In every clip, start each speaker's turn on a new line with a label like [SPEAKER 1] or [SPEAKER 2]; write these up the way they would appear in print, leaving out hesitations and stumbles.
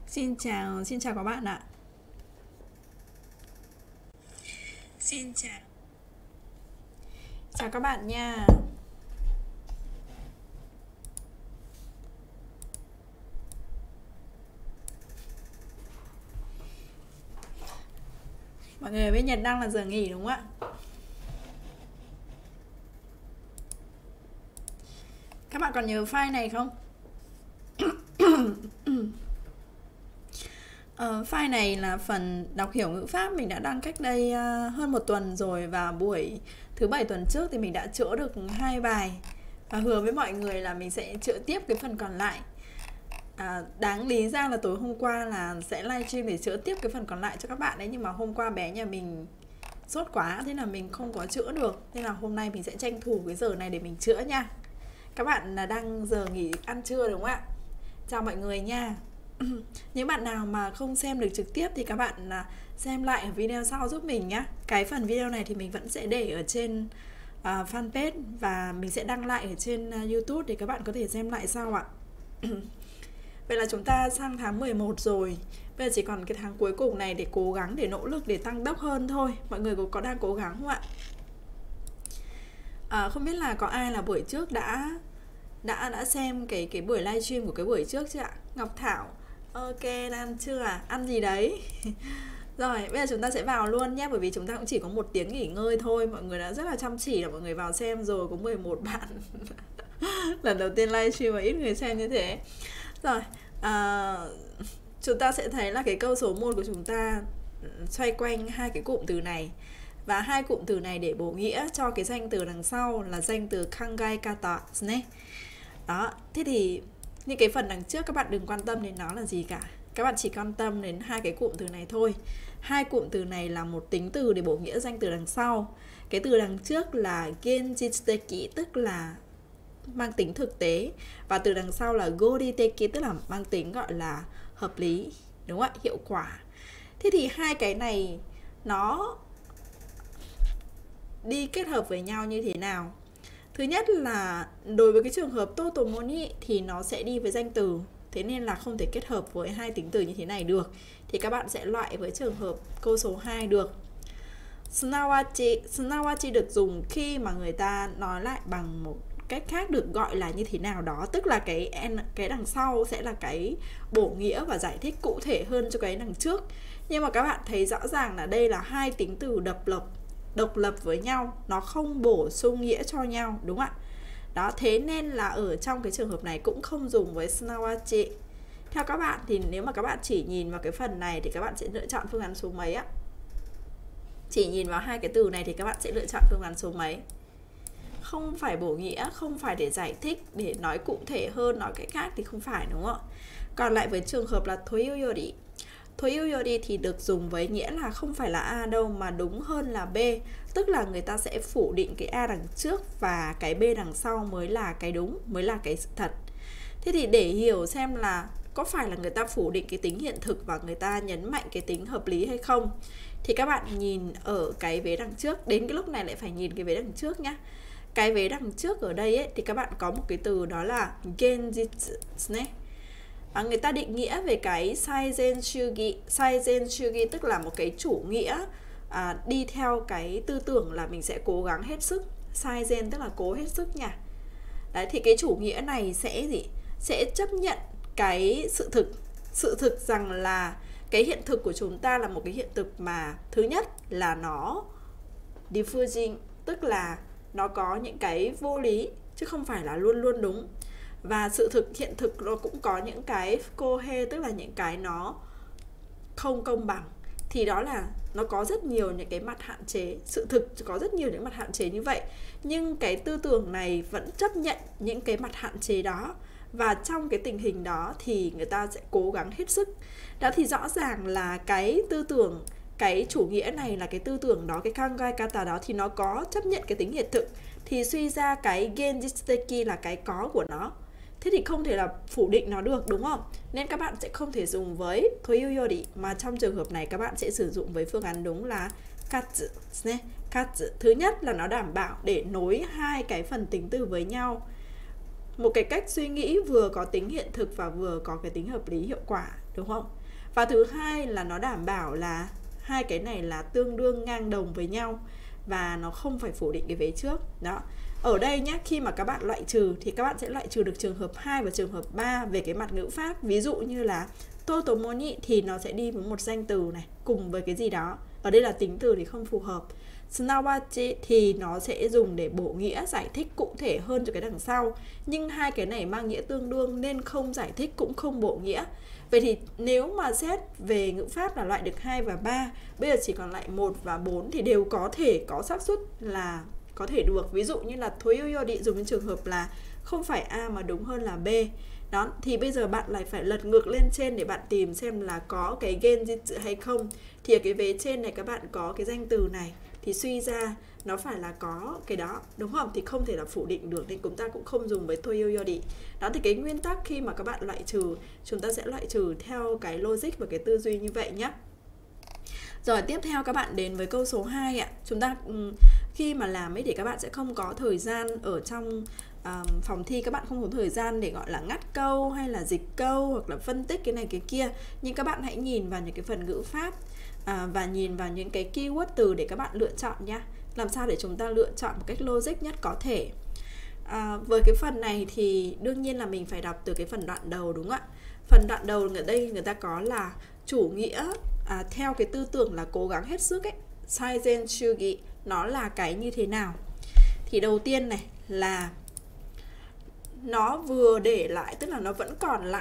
[SPEAKER 1] Xin chào các bạn ạ. Chào các bạn nha. Mọi người biết Nhật đang là giờ nghỉ đúng không ạ? Các bạn còn nhớ file này không? File này là phần đọc hiểu ngữ pháp mình đã đăng cách đây hơn một tuần rồi, và buổi thứ bảy tuần trước thì mình đã chữa được 2 bài và hứa với mọi người là mình sẽ chữa tiếp cái phần còn lại. Đáng lý ra là tối hôm qua là sẽ livestream để chữa tiếp cái phần còn lại cho các bạn đấy, nhưng mà hôm qua bé nhà mình sốt quá, thế là mình không có chữa được, nên là hôm nay mình sẽ tranh thủ cái giờ này để mình chữa nha. Các bạn là đang giờ nghỉ ăn trưa đúng không ạ? Chào mọi người nha. Những bạn nào mà không xem được trực tiếp thì các bạn xem lại ở video sau giúp mình nhé. Cái phần video này thì mình vẫn sẽ để ở trên fanpage và mình sẽ đăng lại ở trên YouTube để các bạn có thể xem lại sau ạ. Vậy là chúng ta sang tháng 11 rồi. Bây giờ chỉ còn cái tháng cuối cùng này để cố gắng, để nỗ lực, để tăng tốc hơn thôi. Mọi người có đang cố gắng không ạ? Không biết là có ai là buổi trước đã xem cái buổi livestream của cái buổi trước chưa ạ? Ngọc Thảo, ok, ăn chưa à? Ăn gì đấy? Rồi, bây giờ chúng ta sẽ vào luôn nhé, bởi vì chúng ta cũng chỉ có 1 tiếng nghỉ ngơi thôi. Mọi người đã rất là chăm chỉ là mọi người vào xem rồi, có 11 bạn. Lần đầu tiên livestream mà ít người xem như thế. Rồi, chúng ta sẽ thấy là cái câu số 1 của chúng ta xoay quanh 2 cái cụm từ này. Và 2 cụm từ này để bổ nghĩa cho cái danh từ đằng sau là danh từ kangai kata ne. Đó, thế thì những cái phần đằng trước các bạn đừng quan tâm đến nó là gì cả. Các bạn chỉ quan tâm đến 2 cái cụm từ này thôi. 2 cụm từ này là một tính từ để bổ nghĩa danh từ đằng sau. Cái từ đằng trước là genjiteki, tức là mang tính thực tế, và từ đằng sau là goriteki, tức là mang tính gọi là hợp lý, đúng không ạ? Hiệu quả. Thế thì 2 cái này nó đi kết hợp với nhau như thế nào? Thứ nhất là đối với cái trường hợp totomoni thì nó sẽ đi với danh từ, thế nên là không thể kết hợp với 2 tính từ như thế này được. Thì các bạn sẽ loại với trường hợp câu số 2 được. Sunawachi được dùng khi mà người ta nói lại bằng một cách khác, được gọi là như thế nào đó, tức là cái đằng sau sẽ là cái bổ nghĩa và giải thích cụ thể hơn cho cái đằng trước. Nhưng mà các bạn thấy rõ ràng là đây là 2 tính từ độc lập với nhau, nó không bổ sung nghĩa cho nhau, đúng không ạ? Đó, thế nên là ở trong cái trường hợp này cũng không dùng với sunawachi. Theo các bạn thì nếu mà các bạn chỉ nhìn vào cái phần này thì các bạn sẽ lựa chọn phương án số mấy ạ? Chỉ nhìn vào 2 cái từ này thì các bạn sẽ lựa chọn phương án số mấy? Không phải bổ nghĩa, không phải để giải thích, để nói cụ thể hơn, nói cách khác thì không phải, đúng không? Còn lại với trường hợp là toyuyori. Toyuyori thì được dùng với nghĩa là không phải là A đâu, mà đúng hơn là B. Tức là người ta sẽ phủ định cái A đằng trước và cái B đằng sau mới là cái đúng, mới là cái sự thật. Thế thì để hiểu xem là có phải là người ta phủ định cái tính hiện thực và người ta nhấn mạnh cái tính hợp lý hay không, thì các bạn nhìn ở cái vế đằng trước. Đến cái lúc này lại phải nhìn cái vế đằng trước nhá. Cái vế đằng trước ở đây ấy, thì các bạn có một cái từ đó là genjitsu. Người ta định nghĩa về cái saizen-shugi, tức là một cái chủ nghĩa đi theo cái tư tưởng là mình sẽ cố gắng hết sức. Saizen tức là cố hết sức nha. Đấy, thì cái chủ nghĩa này sẽ gì? Sẽ chấp nhận cái sự thực rằng là cái hiện thực của chúng ta là một cái hiện thực mà thứ nhất là nó diffusing, tức là nó có những cái vô lý chứ không phải là luôn luôn đúng. Và hiện thực nó cũng có những cái kohe, tức là những cái nó không công bằng. Thì đó là nó có rất nhiều những cái mặt hạn chế. Sự thực có rất nhiều những mặt hạn chế như vậy, nhưng cái tư tưởng này vẫn chấp nhận những cái mặt hạn chế đó. Và trong cái tình hình đó thì người ta sẽ cố gắng hết sức. Đó, thì rõ ràng là cái tư tưởng, cái chủ nghĩa này là cái tư tưởng đó, cái kangai kata đó thì nó có chấp nhận cái tính hiện thực. Thì suy ra cái genjiteki là cái có của nó. Thế thì không thể là phủ định nó được, đúng không? Nên các bạn sẽ không thể dùng với toyuyori, mà trong trường hợp này các bạn sẽ sử dụng với phương án đúng là katsu. Katsu. Thứ nhất là nó đảm bảo để nối 2 cái phần tính từ với nhau. Một cái cách suy nghĩ vừa có tính hiện thực và vừa có cái tính hợp lý hiệu quả, đúng không? Và thứ hai là nó đảm bảo là hai cái này là tương đương ngang đồng với nhau và nó không phải phủ định cái vế trước. Đó. Ở đây nhé, khi mà các bạn loại trừ thì các bạn sẽ loại trừ được trường hợp 2 và trường hợp 3 về cái mặt ngữ pháp. Ví dụ như là totomoni thì nó sẽ đi với một danh từ này cùng với cái gì đó. Ở đây là tính từ thì không phù hợp. Sunawachi thì nó sẽ dùng để bổ nghĩa, giải thích cụ thể hơn cho cái đằng sau. Nhưng hai cái này mang nghĩa tương đương nên không giải thích cũng không bổ nghĩa. Vậy thì nếu mà xét về ngữ pháp là loại được 2 và 3, bây giờ chỉ còn lại 1 và 4 thì đều có thể có xác suất là có thể được. Ví dụ như là toyoyori dùng trong trường hợp là không phải A mà đúng hơn là B. Đó, thì bây giờ bạn lại phải lật ngược lên trên để bạn tìm xem là có cái genjitsu hay không. Thì ở cái vế trên này các bạn có cái danh từ này thì suy ra nó phải là có cái đó, đúng không? Thì không thể là phủ định được nên chúng ta cũng không dùng với toyoyori. Đó thì cái nguyên tắc khi mà các bạn loại trừ, chúng ta sẽ loại trừ theo cái logic và cái tư duy như vậy nhé. Rồi tiếp theo các bạn đến với câu số 2 ạ. Chúng ta khi mà làm ấy thì các bạn sẽ không có thời gian ở trong phòng thi, các bạn không có thời gian để gọi là ngắt câu hay là dịch câu hoặc là phân tích cái này cái kia. Nhưng các bạn hãy nhìn vào những cái phần ngữ pháp và nhìn vào những cái keyword từ để các bạn lựa chọn nha. Làm sao để chúng ta lựa chọn một cách logic nhất có thể. Với cái phần này thì đương nhiên là mình phải đọc từ cái phần đoạn đầu, đúng không ạ? Phần đoạn đầu ở đây người ta có là chủ nghĩa theo cái tư tưởng là cố gắng hết sức ấy, Saizen Shugi, nó là cái như thế nào. Thì đầu tiên này là nó vừa để lại, tức là nó vẫn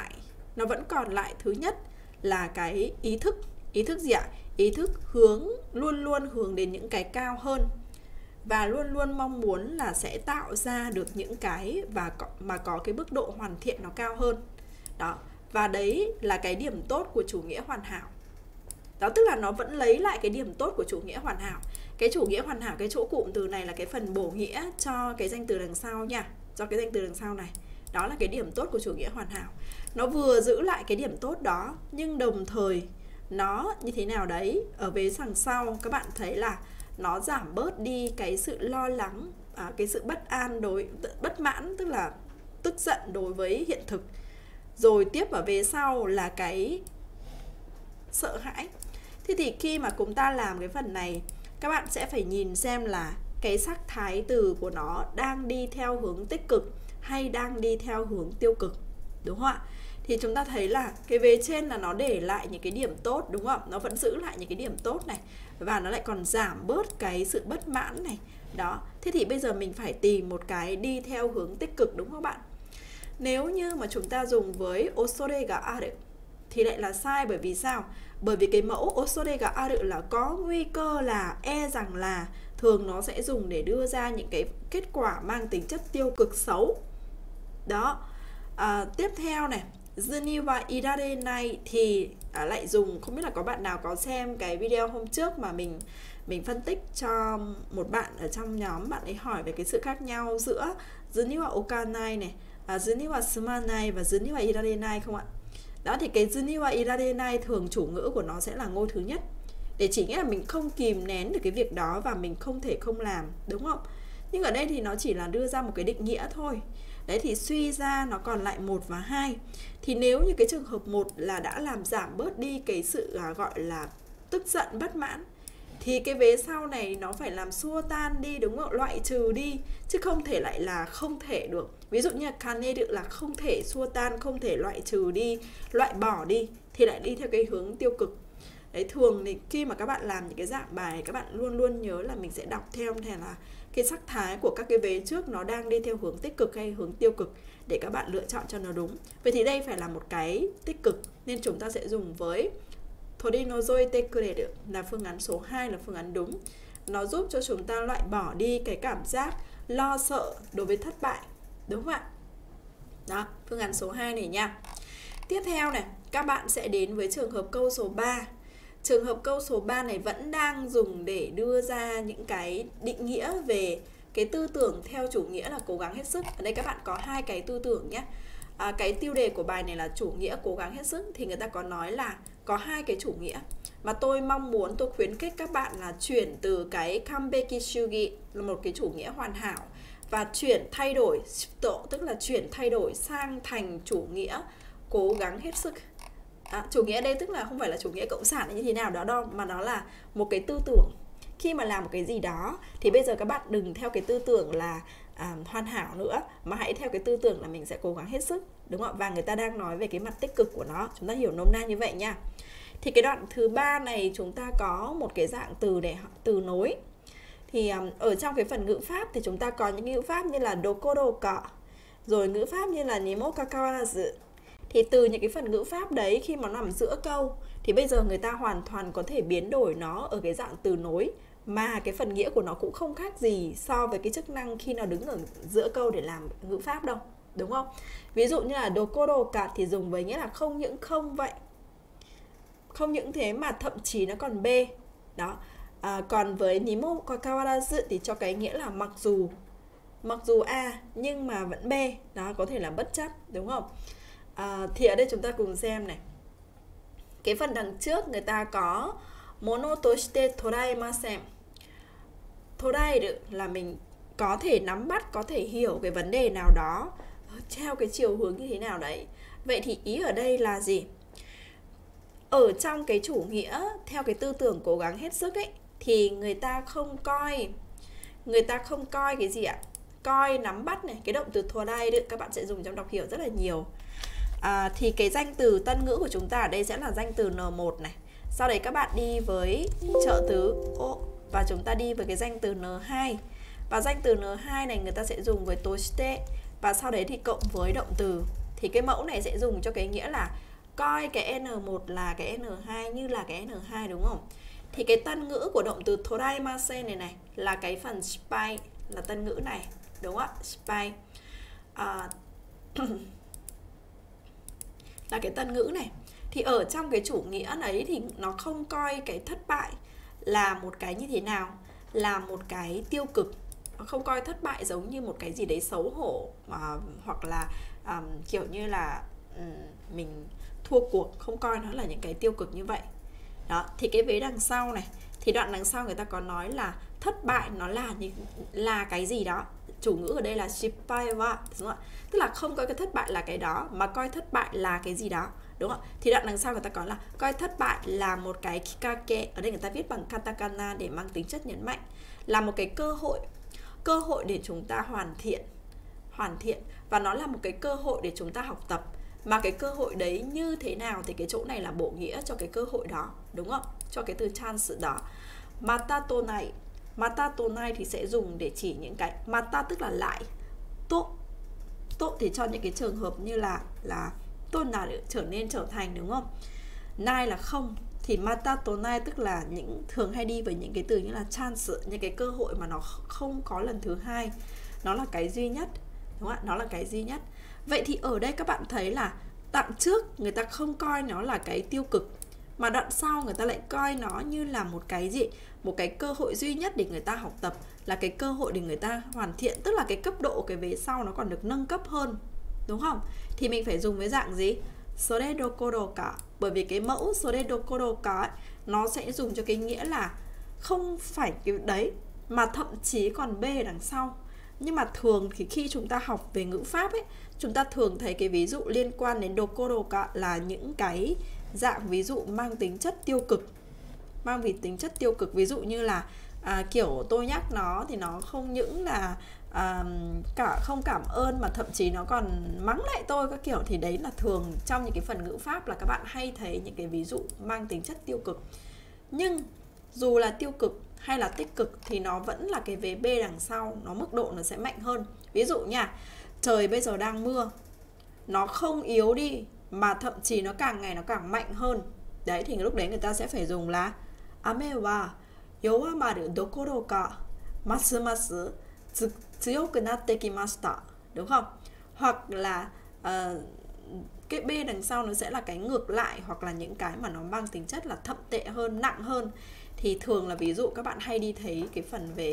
[SPEAKER 1] còn lại thứ nhất là cái ý thức gì ạ? Ý thức luôn luôn hướng đến những cái cao hơn và luôn luôn mong muốn là sẽ tạo ra được những cái mà có cái mức độ hoàn thiện nó cao hơn. Đó, và đấy là cái điểm tốt của chủ nghĩa hoàn hảo. Đó, tức là nó vẫn lấy lại cái điểm tốt của chủ nghĩa hoàn hảo. Cái chủ nghĩa hoàn hảo, cái chỗ cụm từ này là cái phần bổ nghĩa cho cái danh từ đằng sau nha, cho cái danh từ đằng sau này. Đó là cái điểm tốt của chủ nghĩa hoàn hảo. Nó vừa giữ lại cái điểm tốt đó, nhưng đồng thời nó như thế nào đấy, ở vế đằng sau các bạn thấy là nó giảm bớt đi cái sự lo lắng, cái sự bất mãn, tức là tức giận đối với hiện thực. Rồi tiếp ở vế sau là cái sợ hãi. Thế thì khi mà chúng ta làm cái phần này, các bạn sẽ phải nhìn xem là cái sắc thái từ của nó đang đi theo hướng tích cực hay đang đi theo hướng tiêu cực, đúng không ạ? Thì chúng ta thấy là cái vế trên là nó để lại những cái điểm tốt, đúng không? Nó vẫn giữ lại những cái điểm tốt này và nó lại còn giảm bớt cái sự bất mãn này. Đó, thế thì bây giờ mình phải tìm một cái đi theo hướng tích cực, đúng không bạn? Nếu như mà chúng ta dùng với osore ga aru thì lại là sai, bởi vì sao? Bởi vì cái mẫu osore ga aru là có nguy cơ là, rằng là, thường nó sẽ dùng để đưa ra những cái kết quả mang tính chất tiêu cực xấu. Đó. Tiếp theo này, Zuni wa irare nai thì lại dùng, không biết là có bạn nào có xem cái video hôm trước mà mình phân tích cho một bạn ở trong nhóm, bạn ấy hỏi về cái sự khác nhau giữa Zuni wa okanai này, Zuni wa sumanai và Zuni wa irare nai không ạ? Đó, thì cái Zuni wa irare nai thường chủ ngữ của nó sẽ là ngôi thứ nhất, để chỉ nghĩa là mình không kìm nén được cái việc đó và mình không thể không làm, đúng không? Nhưng ở đây thì nó chỉ là đưa ra một cái định nghĩa thôi. Đấy, thì suy ra nó còn lại 1 và 2. Thì nếu như cái trường hợp 1 là đã làm giảm bớt đi cái sự gọi là tức giận, bất mãn, thì cái vế sau này nó phải làm xua tan đi, đúng không? Loại trừ đi, chứ không thể lại là không thể được. Ví dụ như là kaneru là không thể xua tan, không thể loại trừ đi, loại bỏ đi, thì lại đi theo cái hướng tiêu cực. Đấy, thường thì khi mà các bạn làm những cái dạng bài, các bạn luôn luôn nhớ là mình sẽ đọc theo là cái sắc thái của các cái vế trước nó đang đi theo hướng tích cực hay hướng tiêu cực để các bạn lựa chọn cho nó đúng. Vậy thì đây phải là một cái tích cực nên chúng ta sẽ dùng với tori no zoite kureru là phương án số 2 là phương án đúng. Nó giúp cho chúng ta loại bỏ đi cái cảm giác lo sợ đối với thất bại, đúng không ạ? Đó, phương án số 2 này nha. Tiếp theo này, các bạn sẽ đến với trường hợp câu số 3. Trường hợp câu số 3 này vẫn đang dùng để đưa ra những cái định nghĩa về cái tư tưởng theo chủ nghĩa là cố gắng hết sức. Ở đây các bạn có hai cái tư tưởng nhé. Cái tiêu đề của bài này là chủ nghĩa cố gắng hết sức, thì người ta có nói là có hai cái chủ nghĩa mà tôi mong muốn, tôi khuyến khích các bạn là chuyển từ cái Kambeki Shugi là một cái chủ nghĩa hoàn hảo và thay đổi, tức là chuyển thay đổi sang thành chủ nghĩa cố gắng hết sức. Chủ nghĩa đây tức là không phải là chủ nghĩa cộng sản như thế nào đó đâu, mà nó là một cái tư tưởng. Khi mà làm một cái gì đó thì bây giờ các bạn đừng theo cái tư tưởng là hoàn hảo nữa, mà hãy theo cái tư tưởng là mình sẽ cố gắng hết sức, đúng không? Và người ta đang nói về cái mặt tích cực của nó, chúng ta hiểu nôm na như vậy nha. Thì cái đoạn thứ 3 này chúng ta có một cái dạng từ để từ nối. Thì ở trong cái phần ngữ pháp thì chúng ta có những ngữ pháp như là dokoro ka, rồi ngữ pháp như là nimo kakawarazu. Thì từ những cái phần ngữ pháp đấy, khi mà nó nằm giữa câu thì bây giờ người ta hoàn toàn có thể biến đổi nó ở cái dạng từ nối, mà cái phần nghĩa của nó cũng không khác gì so với cái chức năng khi nó đứng ở giữa câu để làm ngữ pháp đâu, đúng không? Ví dụ như là dokoro ka thì dùng với nghĩa là không những không vậy, không những thế mà thậm chí nó còn b đó. Còn với nimo kakawarazu thì cho cái nghĩa là mặc dù a nhưng mà vẫn b, đó, có thể là bất chấp, đúng không? Thì ở đây chúng ta cùng xem này. Cái phần đằng trước người ta có mono toshite toraemasen. Toraeru là mình có thể nắm bắt, có thể hiểu cái vấn đề nào đó theo cái chiều hướng như thế nào đấy. Vậy thì ý ở đây là gì? Ở trong cái chủ nghĩa theo cái tư tưởng cố gắng hết sức ấy, thì người ta không coi cái gì ạ? Coi, nắm bắt này, cái động từ toraeru các bạn sẽ dùng trong đọc hiểu rất là nhiều. Thì cái danh từ tân ngữ của chúng ta ở đây sẽ là danh từ N1 này. Sau đấy các bạn đi với trợ từ o và chúng ta đi với cái danh từ N2. Và danh từ N2 này người ta sẽ dùng với toshite và sau đấy thì cộng với động từ. Thì cái mẫu này sẽ dùng cho cái nghĩa là coi cái N1 là cái N2 như là cái N2, đúng không? Thì cái tân ngữ của động từ toraemasen này là cái phần spy, là tân ngữ này, đúng không ạ? Spy là cái tân ngữ này. Thì ở trong cái chủ nghĩa ấy thì nó không coi cái thất bại là một cái như thế nào, là một cái tiêu cực. Nó không coi thất bại giống như một cái gì đấy xấu hổ, hoặc là kiểu như là mình thua cuộc, không coi nó là những cái tiêu cực như vậy. Đó, thì cái vế đằng sau này, thì đoạn đằng sau người ta có nói là thất bại nó là cái gì đó. Chủ ngữ ở đây là shippai wa, đúng không ạ? Tức là không coi cái thất bại là cái đó, mà coi thất bại là cái gì đó, đúng không ạ? Thì đoạn đằng sau người ta có là coi thất bại là một cái kikake, ở đây người ta viết bằng katakana để mang tính chất nhấn mạnh, là một cái cơ hội để chúng ta hoàn thiện, và nó là một cái cơ hội để chúng ta học tập. Mà cái cơ hội đấy như thế nào thì cái chỗ này là bộ nghĩa cho cái cơ hội đó, đúng không? Cho cái từ chance đó. Mata tonai thì sẽ dùng để chỉ những cái mata tức là lại, to thì cho những cái trường hợp như là tonai trở nên, trở thành, đúng không? Nai là không, thì mata tonai tức là những thường hay đi với những cái từ như là chance, những cái cơ hội mà nó không có lần thứ hai, nó là cái duy nhất, đúng không ạ? Nó là cái duy nhất. Vậy thì ở đây các bạn thấy là đoạn trước người ta không coi nó là cái tiêu cực, mà đoạn sau người ta lại coi nó như là một cái gì? Một cái cơ hội duy nhất để người ta học tập, là cái cơ hội để người ta hoàn thiện, tức là cái cấp độ cái vế sau nó còn được nâng cấp hơn, đúng không? Thì mình phải dùng với dạng gì? Sore dokoro ka. Bởi vì cái mẫu sore dokoro ka ấy, nó sẽ dùng cho cái nghĩa là không phải cái đấy, mà thậm chí còn b đằng sau. Nhưng mà thường thì khi chúng ta học về ngữ pháp ấy, chúng ta thường thấy cái ví dụ liên quan đến dokoro ka là những cái dạng ví dụ mang tính chất tiêu cực. Ví dụ như là kiểu tôi nhắc nó thì nó không những là không cảm ơn mà thậm chí nó còn mắng lại tôi các kiểu. Thì đấy là thường trong những cái phần ngữ pháp là các bạn hay thấy những cái ví dụ mang tính chất tiêu cực. Nhưng dù là tiêu cực hay là tích cực thì nó vẫn là cái vế B đằng sau, nó mức độ nó sẽ mạnh hơn. Ví dụ nha, trời bây giờ đang mưa, nó không yếu đi mà thậm chí nó càng ngày nó càng mạnh hơn. Đấy, thì lúc đấy người ta sẽ phải dùng là ame wa yowamaru dokoro ka masu masu tsuyoku natte kimashita, đúng không? Hoặc là cái B đằng sau nó sẽ là cái ngược lại, hoặc là những cái mà nó mang tính chất là thậm tệ hơn, nặng hơn. Thì thường là ví dụ các bạn hay đi thấy cái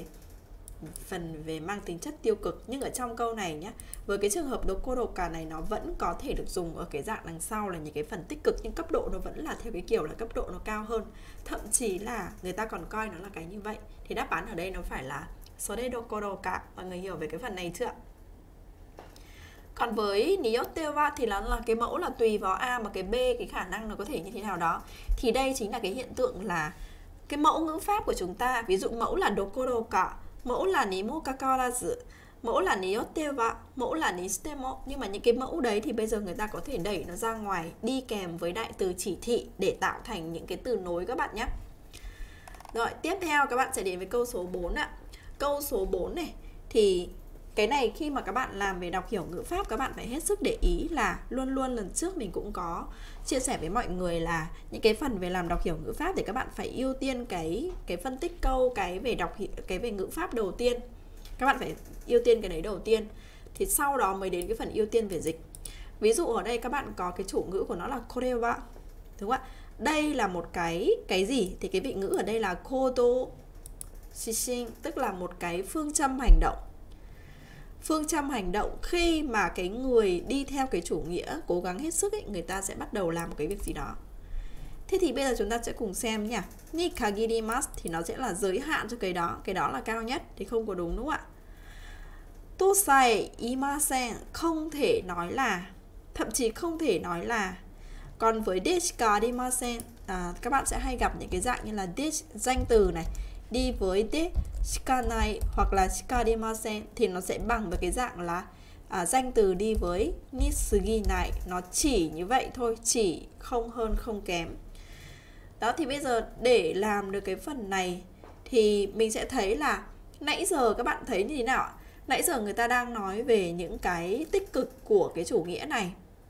[SPEAKER 1] phần về mang tính chất tiêu cực. Nhưng ở trong câu này nhé, với cái trường hợp dokoro ka này nó vẫn có thể được dùng ở cái dạng đằng sau là những cái phần tích cực, nhưng cấp độ nó vẫn là theo cái kiểu là cấp độ nó cao hơn. Thậm chí là người ta còn coi nó là cái như vậy. Thì đáp án ở đây nó phải là sore dokoro ka. Mọi người hiểu về cái phần này chưa? Còn với niyotte wa thì nó là cái mẫu là tùy vào A mà cái B cái khả năng nó có thể như thế nào đó. Thì đây chính là cái hiện tượng là cái mẫu ngữ pháp của chúng ta, ví dụ mẫu là dokoro ka, mẫu là ni mo kakawarazu, mẫu là niyotte wa, mẫu là ni shite mo, nhưng mà những cái mẫu đấy thì bây giờ người ta có thể đẩy nó ra ngoài đi kèm với đại từ chỉ thị để tạo thành những cái từ nối các bạn nhé. Rồi, tiếp theo các bạn sẽ đến với câu số 4 ạ. Câu số 4 này thì cái này khi mà các bạn làm về đọc hiểu ngữ pháp, các bạn phải hết sức để ý là luôn luôn lần trước mình cũng có chia sẻ với mọi người là những cái phần về làm đọc hiểu ngữ pháp thì các bạn phải ưu tiên cái phân tích câu, cái về ngữ pháp đầu tiên. Các bạn phải ưu tiên cái đấy đầu tiên, thì sau đó mới đến cái phần ưu tiên về dịch. Ví dụ ở đây các bạn có cái chủ ngữ của nó là kore wa, đúng không ạ? Đây là một cái gì? Thì cái vị ngữ ở đây là kodo shishin, tức là một cái phương châm hành động. Phương châm hành động khi mà cái người đi theo cái chủ nghĩa cố gắng hết sức ấy, người ta sẽ bắt đầu làm một cái việc gì đó. Thế thì bây giờ chúng ta sẽ cùng xem nha. Ni kagirimasu thì nó sẽ là giới hạn cho cái đó là cao nhất thì không có đúng, đúng không ạ? Tosai imasen, không thể nói là, thậm chí không thể nói là. Còn với deshika arimasen, các bạn sẽ hay gặp những cái dạng như là danh từ này đi với de shikanai hoặc là shikarimasen thì nó sẽ bằng với cái dạng là danh từ đi với ni suginai, nó chỉ như vậy thôi, chỉ không hơn không kém. Đó, thì bây giờ để làm được cái phần này thì mình sẽ thấy là nãy giờ các bạn thấy như thế nào ạ? Nãy giờ người ta đang nói về những cái tích cực của cái chủ nghĩa này,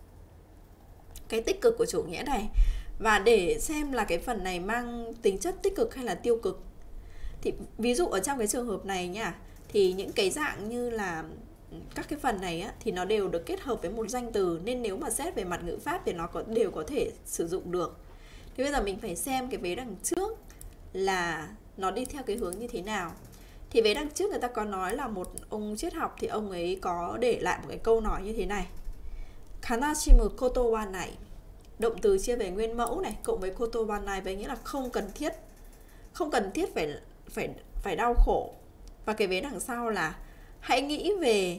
[SPEAKER 1] cái tích cực của chủ nghĩa này, và để xem là cái phần này mang tính chất tích cực hay là tiêu cực. Thì ví dụ ở trong cái trường hợp này nha, thì những cái dạng như là các cái phần này á, thì nó đều được kết hợp với một danh từ, nên nếu mà xét về mặt ngữ pháp thì nó đều có thể sử dụng được. Thì bây giờ mình phải xem cái vế đằng trước là nó đi theo cái hướng như thế nào. Thì vế đằng trước người ta có nói là một ông triết học, thì ông ấy có để lại một cái câu nói như thế này: Kanashimu koto wa nai, động từ chia về nguyên mẫu này cộng với koto wa nai với nghĩa là không cần thiết. Không cần thiết phải đau khổ. Và cái vế đằng sau là hãy nghĩ về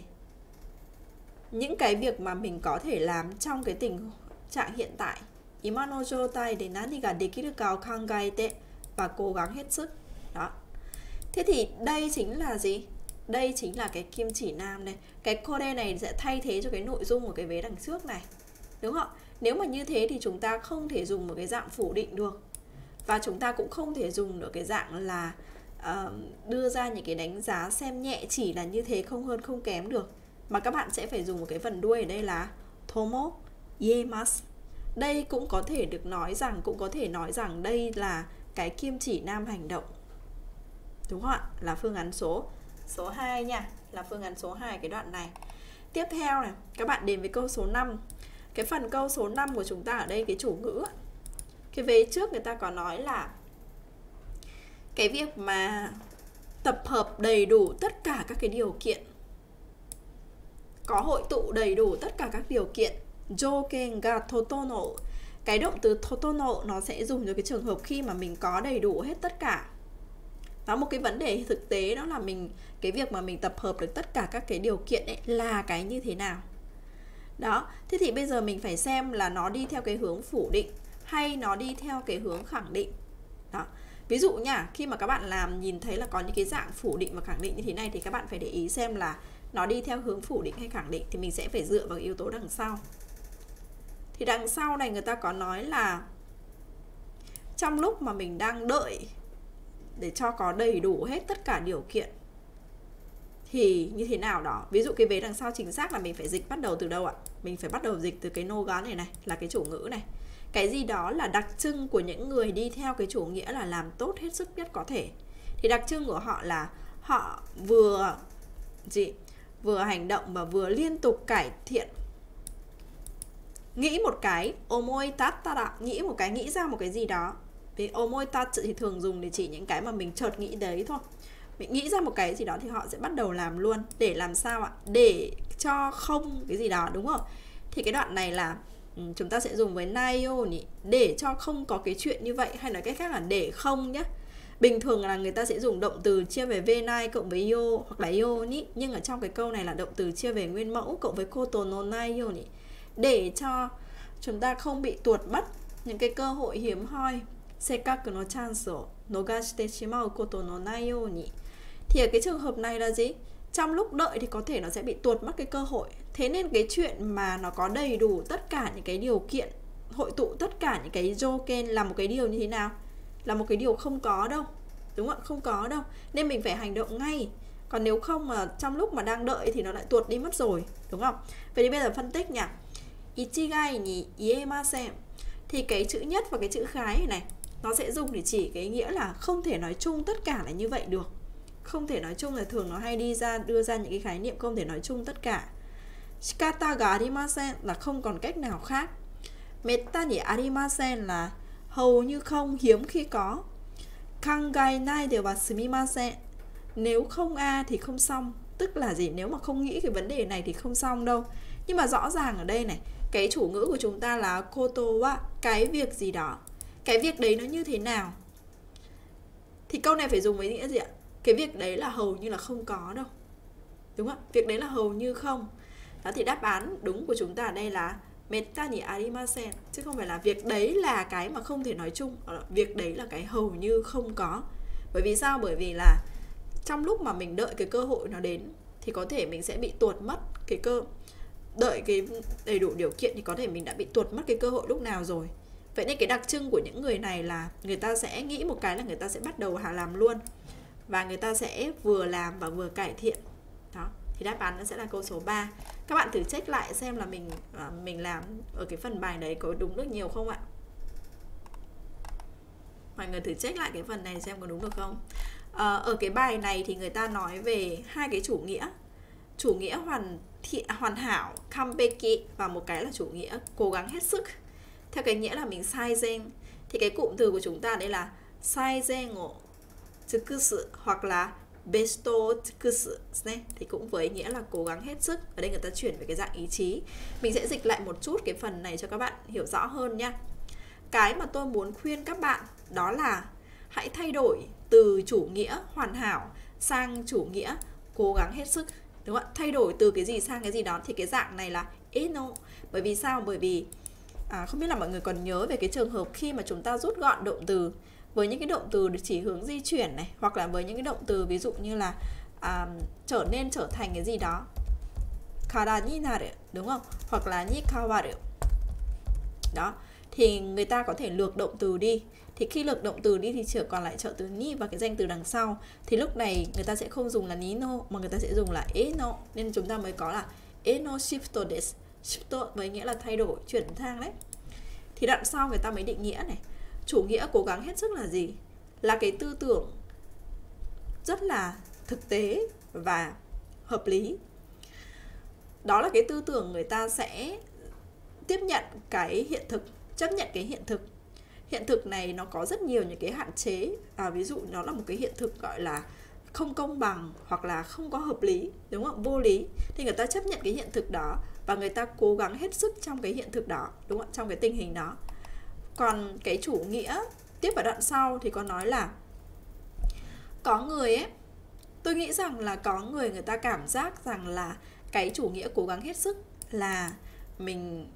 [SPEAKER 1] những cái việc mà mình có thể làm trong cái tình trạng hiện tại. Ima no joutai de nani ga dekiru ka o kangaete, và cố gắng hết sức. Đó. Thế thì đây chính là gì? Đây chính là cái kim chỉ nam này. Cái kore này sẽ thay thế cho cái nội dung của cái vế đằng trước này, đúng không? Nếu mà như thế thì chúng ta không thể dùng một cái dạng phủ định được, và chúng ta cũng không thể dùng được cái dạng là đưa ra những cái đánh giá xem nhẹ chỉ là như thế không hơn không kém được, mà các bạn sẽ phải dùng một cái phần đuôi ở đây là tomo iemasu. Đây cũng có thể được nói rằng, cũng có thể nói rằng đây là cái kim chỉ nam hành động, đúng không ạ? Là phương án số 2 nha, là phương án số 2 cái đoạn này. Tiếp theo này, các bạn đến với câu số 5. Cái phần câu số 5 của chúng ta ở đây, cái chủ ngữ, cái vế trước người ta có nói là cái việc mà tập hợp đầy đủ tất cả các cái điều kiện, có hội tụ đầy đủ tất cả các điều kiện, joken ga totono. Cái động từ totono nó sẽ dùng cho cái trường hợp khi mà mình có đầy đủ hết tất cả. Đó, một cái vấn đề thực tế đó là cái việc mà mình tập hợp được tất cả các cái điều kiện ấy là cái như thế nào. Đó, thế thì bây giờ mình phải xem là nó đi theo cái hướng phủ định hay nó đi theo cái hướng khẳng định. Đó. Ví dụ nha, khi mà các bạn làm nhìn thấy là có những cái dạng phủ định và khẳng định như thế này thì các bạn phải để ý xem là nó đi theo hướng phủ định hay khẳng định, thì mình sẽ phải dựa vào yếu tố đằng sau. Thì đằng sau này người ta có nói là trong lúc mà mình đang đợi để cho có đầy đủ hết tất cả điều kiện thì như thế nào đó. Ví dụ cái vế đằng sau chính xác là mình phải dịch bắt đầu từ đâu ạ? Mình phải bắt đầu dịch từ cái nô gán này là cái chủ ngữ này. Cái gì đó là đặc trưng của những người đi theo cái chủ nghĩa là làm tốt hết sức nhất có thể. Thì đặc trưng của họ là họ vừa hành động và vừa liên tục cải thiện. Nghĩ một cái, omoi tattara, nghĩ ra một cái gì đó. Vì omoi tatsu thì thường dùng để chỉ những cái mà mình chợt nghĩ đấy thôi. Mình nghĩ ra một cái gì đó thì họ sẽ bắt đầu làm luôn. Để làm sao ạ? Để cho không cái gì đó, đúng không? Thì cái đoạn này là chúng ta sẽ dùng với nayo để cho không có cái chuyện như vậy, hay nói cách khác là để không nhé. Bình thường là người ta sẽ dùng động từ chia về V9 cộng với yo hoặc là yo nhỉ. Nhưng ở trong cái câu này là động từ chia về nguyên mẫu cộng với koto no nai yo nhỉ. Để cho chúng ta không bị tuột mất những cái cơ hội hiếm hoi. Sekaku no chance o nogashite shimau koto no nai yo nhỉ. Thì ở cái trường hợp này là gì? Trong lúc đợi thì có thể nó sẽ bị tuột mất cái cơ hội. Thế nên cái chuyện mà nó có đầy đủ tất cả những cái điều kiện, hội tụ tất cả những cái joken là một cái điều như thế nào? Là một cái điều không có đâu. Đúng không ạ? Không có đâu. Nên mình phải hành động ngay. Còn nếu không mà trong lúc mà đang đợi thì nó lại tuột đi mất rồi. Đúng không? Vậy thì bây giờ phân tích nhỉ. Ichigai ni iemasen. Thì cái chữ nhất và cái chữ khái này nó sẽ dùng để chỉ cái nghĩa là không thể nói chung tất cả là như vậy được. Không thể nói chung là thường nó hay đưa ra những cái khái niệm không thể nói chung tất cả. Shikata ga arimasen là không còn cách nào khác. Metta ni arimasen là hầu như không, hiếm khi có. Kangai nai de wa sumimasen, nếu không a thì không xong. Tức là gì? Nếu mà không nghĩ cái vấn đề này thì không xong đâu. Nhưng mà rõ ràng ở đây này, cái chủ ngữ của chúng ta là koto wa, cái việc gì đó. Cái việc đấy nó như thế nào? Thì câu này phải dùng với nghĩa gì ạ? Cái việc đấy là hầu như là không có đâu. Đúng không? Việc đấy là hầu như không. Đó thì đáp án đúng của chúng ta ở đây là metta ni arimasen, chứ không phải là việc đấy là cái mà không thể nói chung. Việc đấy là cái hầu như không có. Bởi vì sao? Bởi vì là trong lúc mà mình đợi cái cơ hội nó đến thì có thể mình sẽ bị tuột mất cái đợi cái đầy đủ điều kiện thì có thể mình đã bị tuột mất cái cơ hội lúc nào rồi. Vậy nên cái đặc trưng của những người này là người ta sẽ nghĩ một cái là người ta sẽ bắt đầu làm luôn. Và người ta sẽ vừa làm và vừa cải thiện. Đó, thì đáp án nó sẽ là câu số 3. Các bạn thử check lại xem là mình làm ở cái phần bài đấy có đúng được nhiều không ạ? Mọi người thử check lại cái phần này xem có đúng được không. Ở cái bài này thì người ta nói về hai cái chủ nghĩa. Chủ nghĩa hoàn hảo, kampeki, và một cái là chủ nghĩa cố gắng hết sức. Theo cái nghĩa là mình saizen. Thì cái cụm từ của chúng ta đây là saizen o tsukusu hoặc là besto tsukusu thì cũng với nghĩa là cố gắng hết sức. Ở đây người ta chuyển về cái dạng ý chí. Mình sẽ dịch lại một chút cái phần này cho các bạn hiểu rõ hơn nha. Cái mà tôi muốn khuyên các bạn đó là hãy thay đổi từ chủ nghĩa hoàn hảo sang chủ nghĩa cố gắng hết sức. Đúng không ạ? Thay đổi từ cái gì sang cái gì đó thì cái dạng này là eno. Bởi vì sao? Bởi vì không biết là mọi người còn nhớ về cái trường hợp khi mà chúng ta rút gọn động từ với những cái động từ chỉ hướng di chuyển này, hoặc là với những cái động từ ví dụ như là trở nên, trở thành cái gì đó, kara ni naru, đúng không? Hoặc là ni kawaru. Đó, thì người ta có thể lược động từ đi. Thì khi lược động từ đi thì chỉ còn lại trợ từ ni và cái danh từ đằng sau. Thì lúc này người ta sẽ không dùng là nino mà người ta sẽ dùng là eno. Nên chúng ta mới có là eno shifto desu. Shifto với nghĩa là thay đổi, chuyển sang đấy. Thì đoạn sau người ta mới định nghĩa này. Chủ nghĩa cố gắng hết sức là gì? Là cái tư tưởng rất là thực tế và hợp lý. Đó là cái tư tưởng người ta sẽ tiếp nhận cái hiện thực, chấp nhận cái hiện thực. Hiện thực này nó có rất nhiều những cái hạn chế. Ví dụ nó là một cái hiện thực gọi là không công bằng hoặc là không có hợp lý, đúng không? Vô lý. Thì người ta chấp nhận cái hiện thực đó và người ta cố gắng hết sức trong cái hiện thực đó, đúng không? Trong cái tình hình đó. Còn cái chủ nghĩa tiếp ở đoạn sau thì có nói là có người ấy, tôi nghĩ rằng là có người ta cảm giác rằng là cái chủ nghĩa cố gắng hết sức là mình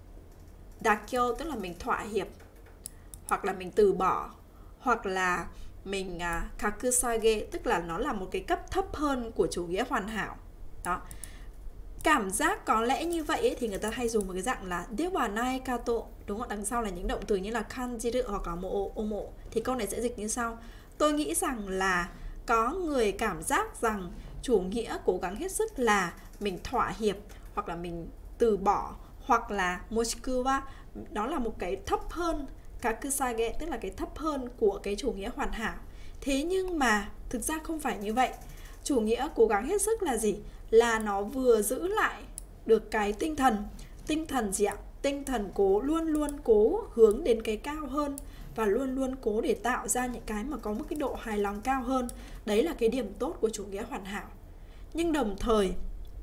[SPEAKER 1] dakyo, tức là mình thỏa hiệp, hoặc là mình từ bỏ, hoặc là mình kakusage, tức là nó là một cái cấp thấp hơn của chủ nghĩa hoàn hảo. Đó. Cảm giác có lẽ như vậy ấy, thì người ta hay dùng một cái dạng là dewa nai kato, đúng không? Đằng sau là những động từ như là kanjiru hoặc là omo. Thì câu này sẽ dịch như sau: tôi nghĩ rằng là có người cảm giác rằng chủ nghĩa cố gắng hết sức là mình thỏa hiệp, hoặc là mình từ bỏ, hoặc là moshiku wa, đó là một cái thấp hơn kakusage, tức là cái thấp hơn của cái chủ nghĩa hoàn hảo. Thế nhưng mà thực ra không phải như vậy. Chủ nghĩa cố gắng hết sức là gì? Là nó vừa giữ lại được cái tinh thần gì ạ? Tinh thần luôn luôn cố hướng đến cái cao hơn, và luôn luôn cố để tạo ra những cái mà có một cái độ hài lòng cao hơn. Đấy là cái điểm tốt của chủ nghĩa hoàn hảo. Nhưng đồng thời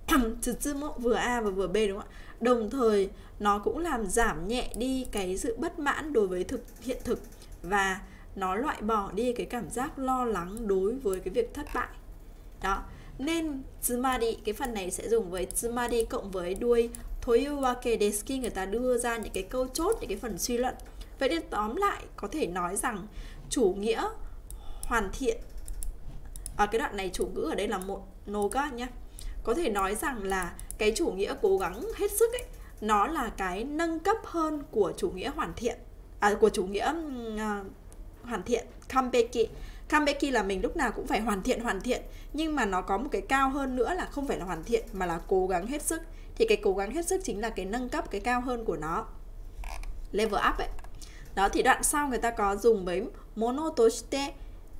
[SPEAKER 1] vừa A và vừa B, đúng không ạ? Đồng thời nó cũng làm giảm nhẹ đi cái sự bất mãn đối với hiện thực, và nó loại bỏ đi cái cảm giác lo lắng đối với cái việc thất bại. Đó, nên tsumari, cái phần này sẽ dùng với tsumari cộng với đuôi toyuwake desu khi người ta đưa ra những cái câu chốt, những cái phần suy luận. Vậy nên tóm lại có thể nói rằng chủ nghĩa hoàn thiện, ở cái đoạn này chủ ngữ ở đây là một noga nhé. Có thể nói rằng là cái chủ nghĩa cố gắng hết sức ấy, nó là cái nâng cấp hơn của chủ nghĩa hoàn thiện, của chủ nghĩa hoàn thiện kambeki. Kambeki là mình lúc nào cũng phải hoàn thiện, nhưng mà nó có một cái cao hơn nữa là không phải là hoàn thiện mà là cố gắng hết sức. Thì cái cố gắng hết sức chính là cái nâng cấp, cái cao hơn của nó, level up ấy. Đó, thì đoạn sau người ta có dùng với mono toshite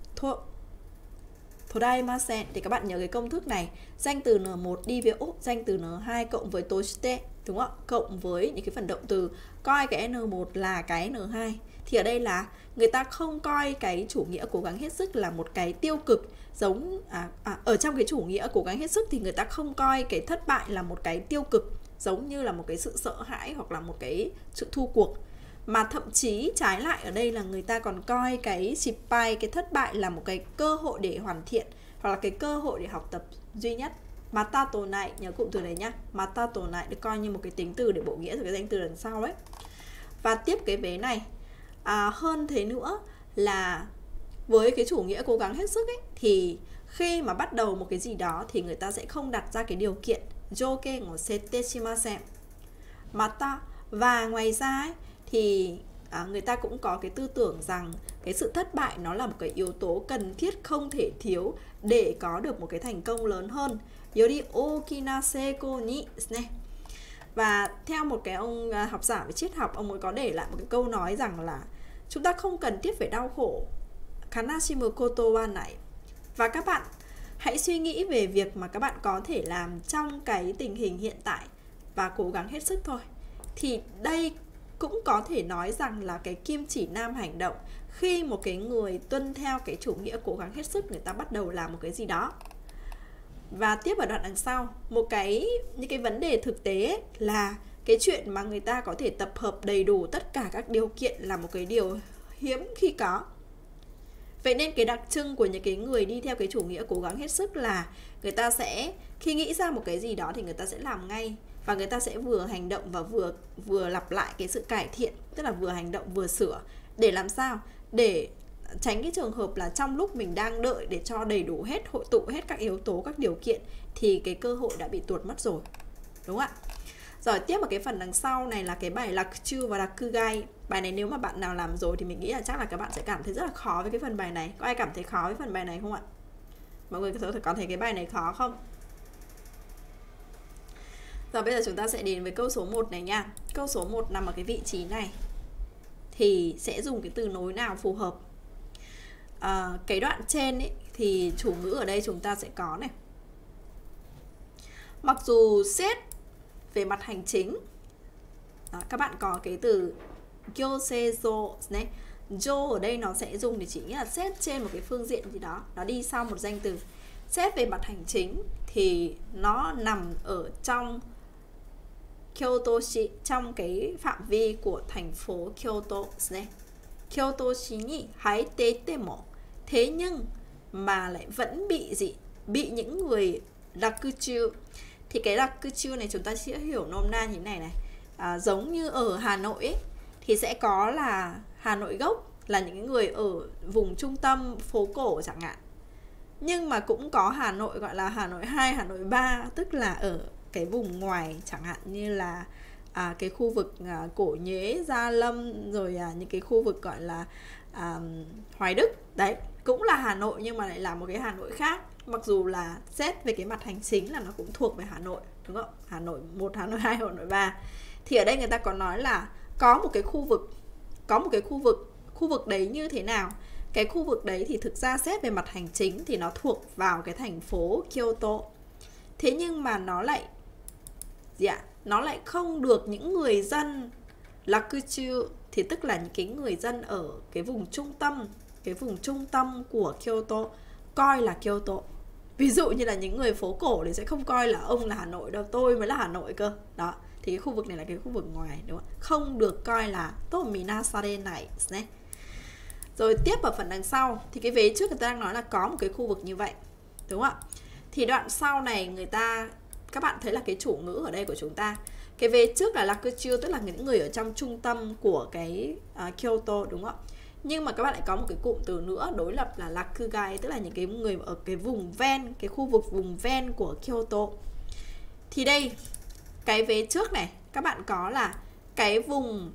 [SPEAKER 1] todaimasen, thì các bạn nhớ cái công thức này, danh từ N1 đi với danh từ N2 cộng với toshite, đúng không? Cộng với những cái phần động từ, coi cái N1 là cái N2. Thì ở đây là người ta không coi cái chủ nghĩa cố gắng hết sức là một cái tiêu cực, giống ở trong cái chủ nghĩa cố gắng hết sức thì người ta không coi cái thất bại là một cái tiêu cực, giống như là một cái sự sợ hãi hoặc là một cái sự thua cuộc, mà thậm chí trái lại ở đây là người ta còn coi cái shippai, cái thất bại là một cái cơ hội để hoàn thiện hoặc là cái cơ hội để học tập duy nhất. Matato này, nhớ cụm từ này nhá, matato này được coi như một cái tính từ để bổ nghĩa rồi cái danh từ đằng sau ấy. Và tiếp cái vế này, hơn thế nữa là với cái chủ nghĩa cố gắng hết sức ấy, thì khi mà bắt đầu một cái gì đó thì người ta sẽ không đặt ra cái điều kiện joken của sette shimasen. Mata, và ngoài ra ấy, thì người ta cũng có cái tư tưởng rằng cái sự thất bại nó là một cái yếu tố cần thiết không thể thiếu để có được một cái thành công lớn hơn. Yori okina seiko ni ne. Và theo một cái ông học giả về triết học, ông ấy có để lại một cái câu nói rằng là chúng ta không cần thiết phải đau khổ, kanashimu koto wa nai. Và các bạn hãy suy nghĩ về việc mà các bạn có thể làm trong cái tình hình hiện tại và cố gắng hết sức thôi. Thì đây cũng có thể nói rằng là cái kim chỉ nam hành động khi một cái người tuân theo cái chủ nghĩa cố gắng hết sức, người ta bắt đầu làm một cái gì đó. Và tiếp ở đoạn đằng sau, những cái vấn đề thực tế ấy, là cái chuyện mà người ta có thể tập hợp đầy đủ tất cả các điều kiện là một cái điều hiếm khi có. Vậy nên cái đặc trưng của những cái người đi theo cái chủ nghĩa cố gắng hết sức là người ta sẽ, khi nghĩ ra một cái gì đó thì người ta sẽ làm ngay, và người ta sẽ vừa hành động và vừa lặp lại cái sự cải thiện, tức là vừa hành động vừa sửa, để làm sao để tránh cái trường hợp là trong lúc mình đang đợi để cho đầy đủ hết, hội tụ hết các yếu tố, các điều kiện thì cái cơ hội đã bị tuột mất rồi, đúng không ạ? Rồi tiếp vào cái phần đằng sau này là cái bài Rakuchu và Rakugai. Bài này nếu mà bạn nào làm rồi thì mình nghĩ là chắc là các bạn sẽ cảm thấy rất là khó với cái phần bài này. Có ai cảm thấy khó với phần bài này không ạ? Mọi người có thấy cái bài này khó không? Rồi bây giờ chúng ta sẽ đến với câu số 1 này nha. Câu số 1 nằm ở cái vị trí này thì sẽ dùng cái từ nối nào phù hợp? Cái đoạn trên ấy, thì chủ ngữ ở đây chúng ta sẽ có này. Mặc dù xét về mặt hành chính, đó, các bạn có cái từ gyoseizo này. Jo ở đây nó sẽ dùng để chỉ nghĩa là xét trên một cái phương diện gì đó, nó đi sau một danh từ. Xét về mặt hành chính thì nó nằm ở trong Kyoto-shi, trong cái phạm vi của thành phố Kyoto này. Kyoto-shi ni haite mo. Thế nhưng mà lại vẫn bị gì? Bị những người rakuchu. Thì cái rakuchu này chúng ta sẽ hiểu nôm na như thế này này. Giống như ở Hà Nội ấy, thì sẽ có là Hà Nội gốc là những người ở vùng trung tâm phố cổ chẳng hạn. Nhưng mà cũng có Hà Nội gọi là Hà Nội 2, Hà Nội 3, tức là ở cái vùng ngoài, chẳng hạn như là cái khu vực Cổ Nhuế, Gia Lâm, rồi những cái khu vực gọi là Hoài Đức. Đấy, cũng là Hà Nội nhưng mà lại là một cái Hà Nội khác. Mặc dù là xét về cái mặt hành chính là nó cũng thuộc về Hà Nội, đúng không? Hà Nội 1, Hà Nội 2, Hà Nội 3. Thì ở đây người ta có nói là có một cái khu vực đấy như thế nào? Cái khu vực đấy thì thực ra xét về mặt hành chính thì nó thuộc vào cái thành phố Kyoto. Thế nhưng mà nó lại nó lại không được những người dân rakuchu, thì tức là những cái người dân ở cái vùng trung tâm của Kyoto coi là Kyoto. Ví dụ như là những người phố cổ thì sẽ không coi là ông là Hà Nội đâu, tôi mới là Hà Nội cơ. Đó, thì cái khu vực này là cái khu vực ngoài, đúng không? Không được coi là to minasare này. Rồi tiếp ở phần đằng sau thì cái vế trước người ta đang nói là có một cái khu vực như vậy, đúng không ạ? Thì đoạn sau này các bạn thấy là cái chủ ngữ ở đây của chúng ta, cái vế trước là Rakuchiu, tức là những người ở trong trung tâm của cái Kyoto, đúng không ạ? Nhưng mà các bạn lại có một cái cụm từ nữa đối lập là Rakugai, tức là những cái người ở cái vùng ven, cái khu vực vùng ven của Kyoto. Thì đây, cái vế trước này các bạn có là cái vùng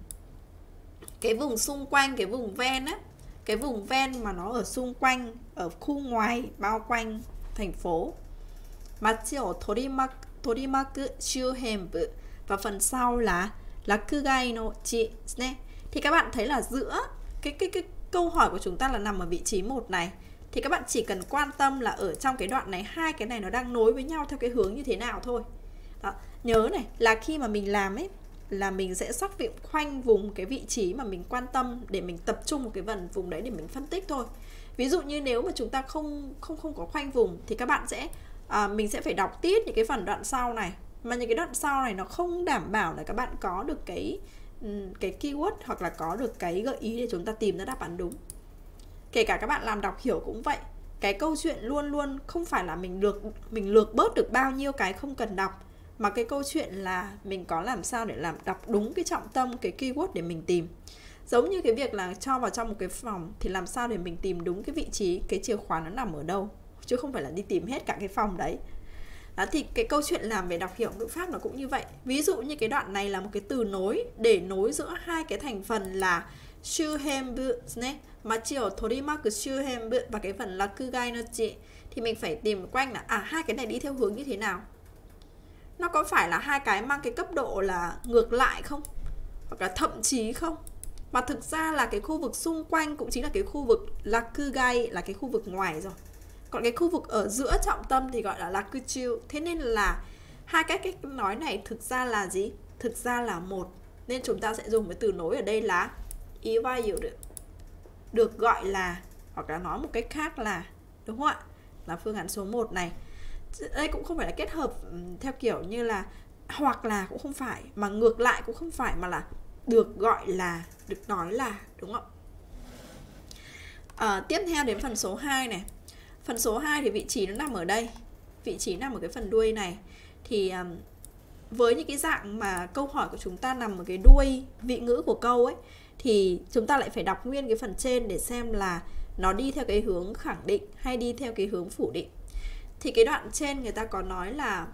[SPEAKER 1] xung quanh, cái vùng ven á, cái vùng ven mà nó ở xung quanh, ở khu ngoài bao quanh thành phố. Machi o torimaku shuhenbu, và phần sau là Rakugai no chi. Thì các bạn thấy là giữa cái câu hỏi của chúng ta là nằm ở vị trí 1 này, thì các bạn chỉ cần quan tâm là ở trong cái đoạn này hai cái này nó đang nối với nhau theo cái hướng như thế nào thôi. Đó. Nhớ này là khi mà mình làm ấy là mình sẽ xác định khoanh vùng cái vị trí mà mình quan tâm để mình tập trung một cái vùng đấy để mình phân tích thôi. Ví dụ như nếu mà chúng ta không có khoanh vùng thì các bạn sẽ mình sẽ phải đọc tiếp những cái phần đoạn sau này, mà những cái đoạn sau này nó không đảm bảo là các bạn có được cái keyword hoặc là có được cái gợi ý để chúng ta tìm ra đáp án đúng. Kể cả các bạn làm đọc hiểu cũng vậy. Cái câu chuyện luôn luôn không phải là mình lược bớt được bao nhiêu cái không cần đọc, mà cái câu chuyện là mình có làm sao để làm đọc đúng cái trọng tâm, cái keyword để mình tìm. Giống như cái việc là cho vào trong một cái phòng thì làm sao để mình tìm đúng cái vị trí, cái chìa khóa nó nằm ở đâu, chứ không phải là đi tìm hết cả cái phòng đấy. Đó, thì cái câu chuyện làm về đọc hiểu ngữ pháp nó cũng như vậy. Ví dụ như cái đoạn này là một cái từ nối để nối giữa hai cái thành phần là shuhenbu, machi o torimaku shuhenbu và cái phần là Rakugai no chi, thì mình phải tìm quanh là hai cái này đi theo hướng như thế nào. Nó có phải là hai cái mang cái cấp độ là ngược lại không? Hoặc là thậm chí không? Mà thực ra là cái khu vực xung quanh cũng chính là cái khu vực Rakugai, là cái khu vực ngoài rồi. Còn cái khu vực ở giữa trọng tâm thì gọi là Rakuchiu. Thế nên là hai cái cách nói này thực ra là gì? Thực ra là một. Nên chúng ta sẽ dùng cái từ nối ở đây là iwayu, được gọi là, hoặc là nói một cách khác là, đúng không ạ? Là phương án số 1 này. Đây cũng không phải là kết hợp theo kiểu như là hoặc là cũng không phải, mà ngược lại cũng không phải, mà là được gọi là, được nói là, đúng không? Tiếp theo đến phần số 2 này. Phần số 2 thì vị trí nó nằm ở đây. Vị trí nằm ở cái phần đuôi này. Thì với những cái dạng mà câu hỏi của chúng ta nằm ở cái đuôi vị ngữ của câu ấy, thì chúng ta lại phải đọc nguyên cái phần trên để xem là nó đi theo cái hướng khẳng định hay đi theo cái hướng phủ định. Thì cái đoạn trên người ta có nói là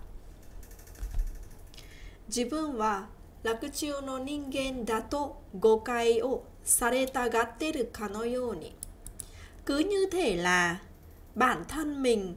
[SPEAKER 1] Jibun wa Rakuchiu no ningen dato gokai o sareta gatteru ka no yoni. Cứ như thể là bản thân mình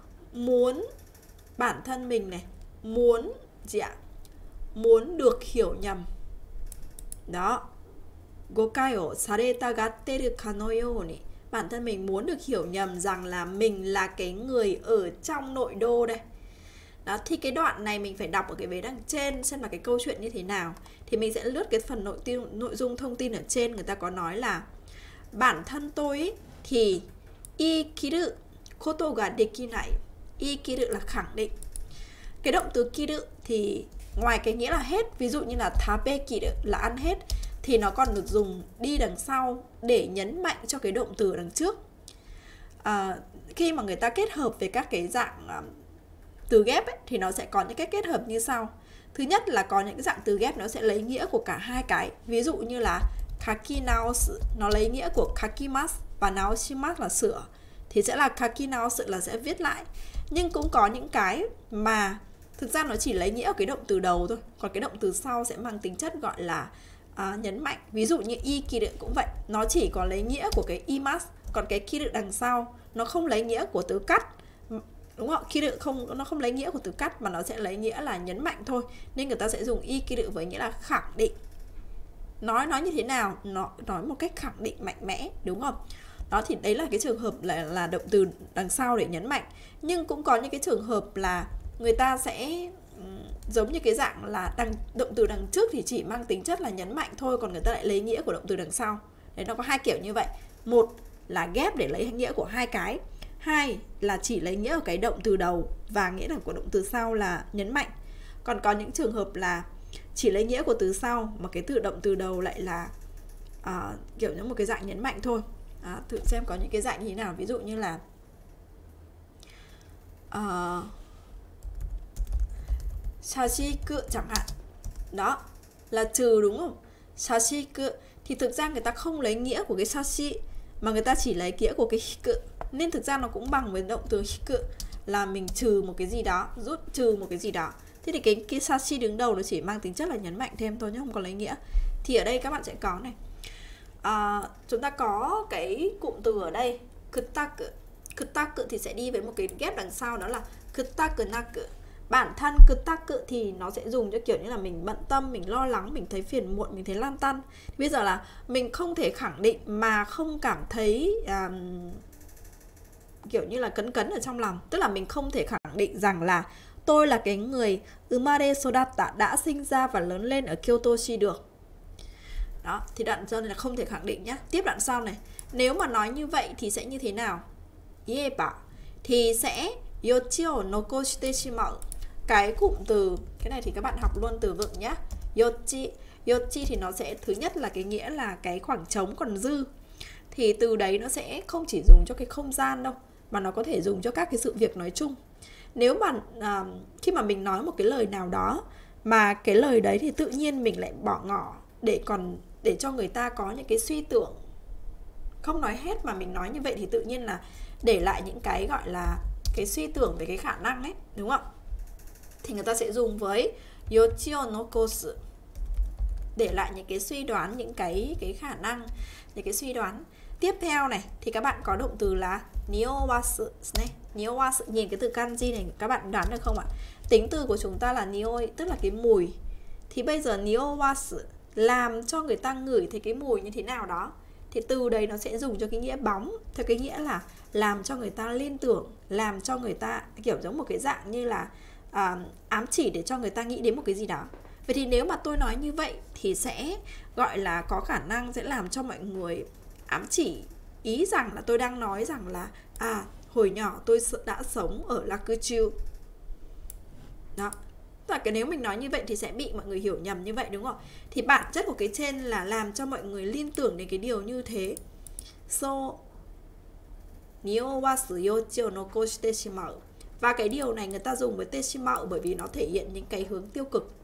[SPEAKER 1] muốn gì ạ? Muốn được hiểu nhầm. Đó. Gokai o sareta gatteru ka no yoni. Bản thân mình muốn được hiểu nhầm rằng là mình là cái người ở trong nội đô đây. Đó, thì cái đoạn này mình phải đọc ở cái vế đằng trên xem là cái câu chuyện như thế nào. Thì mình sẽ lướt cái phần nội dung thông tin ở trên. Người ta có nói là bản thân tôi ý, thì ikiru koto ga dekinai. Ikiru là khẳng định. Cái động từ kiru thì ngoài cái nghĩa là hết, ví dụ như là tabekiru là ăn hết, thì nó còn được dùng đi đằng sau để nhấn mạnh cho cái động từ đằng trước. Khi mà người ta kết hợp về các cái dạng từ ghép ấy, thì nó sẽ có những cái kết hợp như sau. Thứ nhất là có những cái dạng từ ghép nó sẽ lấy nghĩa của cả hai cái. Ví dụ như là kaki naosu, nó lấy nghĩa của kakimasu và naoshimasu là sửa, thì sẽ là kaki naosu là sẽ viết lại. Nhưng cũng có những cái mà thực ra nó chỉ lấy nghĩa ở cái động từ đầu thôi, còn cái động từ sau sẽ mang tính chất gọi là nhấn mạnh. Ví dụ như ikiru cũng vậy, nó chỉ có lấy nghĩa của cái imasu, còn cái kiru đằng sau nó không lấy nghĩa của từ cắt, đúng không? Kiru nó không lấy nghĩa của từ cắt mà nó sẽ lấy nghĩa là nhấn mạnh thôi, nên người ta sẽ dùng ikiru với nghĩa là khẳng định. Nói như thế nào? Nó nói một cách khẳng định mạnh mẽ, đúng không? Đó, thì đấy là cái trường hợp là động từ đằng sau để nhấn mạnh. Nhưng cũng có những cái trường hợp là người ta sẽ giống như cái dạng là động từ đằng trước thì chỉ mang tính chất là nhấn mạnh thôi, còn người ta lại lấy nghĩa của động từ đằng sau. Đấy, nó có hai kiểu như vậy. Một là ghép để lấy nghĩa của hai cái. Hai là chỉ lấy nghĩa ở cái động từ đầu và nghĩa là của động từ sau là nhấn mạnh. Còn có những trường hợp là chỉ lấy nghĩa của từ sau mà cái động từ đầu lại là kiểu như một cái dạng nhấn mạnh thôi. Thử xem có những cái dạng như thế nào. Ví dụ như là Shashiku chẳng hạn. Đó là trừ đúng không? Shashiku thì thực ra người ta không lấy nghĩa của cái sashi mà người ta chỉ lấy nghĩa của cái hiku, nên thực ra nó cũng bằng với động từ hiku là mình trừ một cái gì đó, rút trừ một cái gì đó. Thế thì cái sashi đứng đầu nó chỉ mang tính chất là nhấn mạnh thêm thôi nhé, không có lấy nghĩa. Thì ở đây các bạn sẽ có này, chúng ta có cái cụm từ ở đây kutaku. Kutaku thì sẽ đi với một cái ghép đằng sau, đó là kutaku naku. Bản thân kutaku thì nó sẽ dùng cho kiểu như là mình bận tâm, mình lo lắng, mình thấy phiền muộn, mình thấy lăn tăn. Bây giờ là mình không thể khẳng định mà không cảm thấy kiểu như là cấn ở trong lòng. Tức là mình không thể khẳng định rằng là tôi là cái người umare sodatta, đã sinh ra và lớn lên ở Kyoto-shi được. Đó, thì đoạn sau này là không thể khẳng định nhé. Tiếp đoạn sau này, nếu mà nói như vậy thì sẽ như thế nào? Ieba thì sẽ yochi o nokoshite shimau. Cái cụm từ, cái này thì các bạn học luôn từ vựng nhé. Yochi, yochi thì nó sẽ, thứ nhất là cái nghĩa là cái khoảng trống còn dư. Thì từ đấy nó sẽ không chỉ dùng cho cái không gian đâu, mà nó có thể dùng cho các cái sự việc nói chung. Nếu mà khi mà mình nói một cái lời nào đó mà cái lời đấy thì tự nhiên mình lại bỏ ngỏ để cho người ta có những cái suy tưởng không nói hết, mà mình nói như vậy thì tự nhiên là để lại những cái gọi là cái suy tưởng về cái khả năng ấy, đúng không? Thì người ta sẽ dùng với yochi o nokosu, để lại những cái suy đoán, những cái khả năng, những cái suy đoán. Tiếp theo này thì các bạn có động từ là niowasu này. Niowasu, nhìn cái từ kanji này các bạn đoán được không ạ? Tính từ của chúng ta là nioi, tức là cái mùi. Thì bây giờ niowasu làm cho người ta ngửi thấy cái mùi như thế nào đó, thì từ đấy nó sẽ dùng cho cái nghĩa bóng, theo cái nghĩa là làm cho người ta liên tưởng, làm cho người ta kiểu giống một cái dạng như là ám chỉ để cho người ta nghĩ đến một cái gì đó. Vậy thì nếu mà tôi nói như vậy thì sẽ gọi là có khả năng sẽ làm cho mọi người ám chỉ ý rằng là tôi đang nói rằng là hồi nhỏ tôi đã sống ở Rakuchu. Đó. Tức là cái nếu mình nói như vậy thì sẽ bị mọi người hiểu nhầm như vậy, đúng không? Thì bản chất của cái trên là làm cho mọi người liên tưởng đến cái điều như thế. So niowasu yochi o nokoshite shimau. Và cái điều này người ta dùng với teshimau bởi vì nó thể hiện những cái hướng tiêu cực.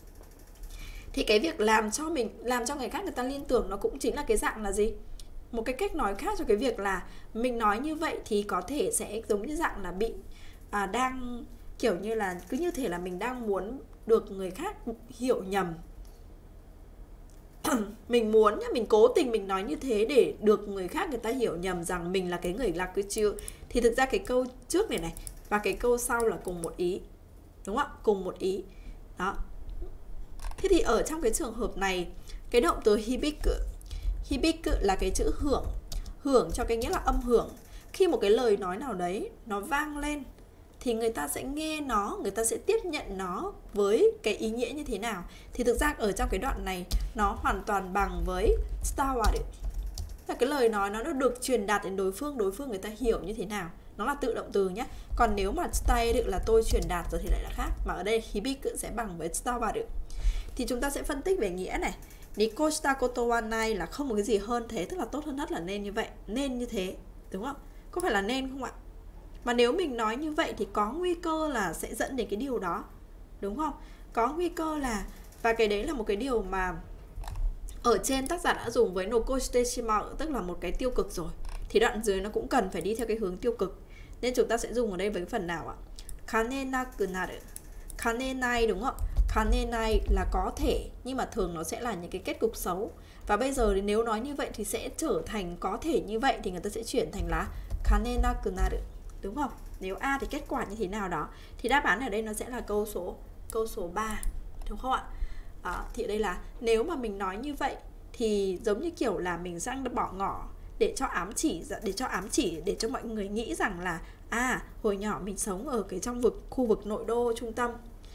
[SPEAKER 1] Thì cái việc làm cho người khác người ta liên tưởng nó cũng chính là cái dạng là gì? Một cái cách nói khác cho cái việc là mình nói như vậy thì có thể sẽ giống như dạng là bị đang kiểu như là cứ như thể là mình đang muốn được người khác hiểu nhầm. Mình muốn nhá, mình cố tình mình nói như thế để được người khác người ta hiểu nhầm rằng mình là cái người Rakuchu. Thì thực ra cái câu trước này và cái câu sau là cùng một ý, đúng không ạ? Cùng một ý. Đó. Thế thì ở trong cái trường hợp này, cái động từ hibiku, hibiku là cái chữ hưởng, hưởng cho cái nghĩa là âm hưởng. Khi một cái lời nói nào đấy nó vang lên thì người ta sẽ nghe nó, người ta sẽ tiếp nhận nó với cái ý nghĩa như thế nào. Thì thực ra ở trong cái đoạn này nó hoàn toàn bằng với stawaru. Là cái lời nói nó được truyền đạt đến đối phương người ta hiểu như thế nào. Nó là tự động từ nhé. Còn nếu mà stawaru là tôi truyền đạt rồi thì lại là khác. Mà ở đây hibiku sẽ bằng với stawaru. Thì chúng ta sẽ phân tích về nghĩa này. Nikoshita koto wa nai là không một cái gì hơn thế, tức là tốt hơn hết là nên như vậy, nên như thế, đúng không? Có phải là nên không ạ? Mà nếu mình nói như vậy thì có nguy cơ là sẽ dẫn đến cái điều đó, đúng không? Có nguy cơ là, và cái đấy là một cái điều mà ở trên tác giả đã dùng với nokoshite shimau, tức là một cái tiêu cực rồi. Thì đoạn dưới nó cũng cần phải đi theo cái hướng tiêu cực. Nên chúng ta sẽ dùng ở đây với cái phần nào ạ? Kanenaku naru. Kanenai, đúng không? Kanenai là có thể, nhưng mà thường nó sẽ là những cái kết cục xấu. Và bây giờ thì nếu nói như vậy thì sẽ trở thành có thể như vậy, thì người ta sẽ chuyển thành là kanenaku naru, đúng không? Nếu A thì kết quả như thế nào đó. Thì đáp án ở đây nó sẽ là câu số 3, đúng không ạ? Thì ở đây là nếu mà mình nói như vậy thì giống như kiểu là mình đang bỏ ngỏ để cho ám chỉ để cho mọi người nghĩ rằng là hồi nhỏ mình sống ở cái trong khu vực nội đô trung tâm.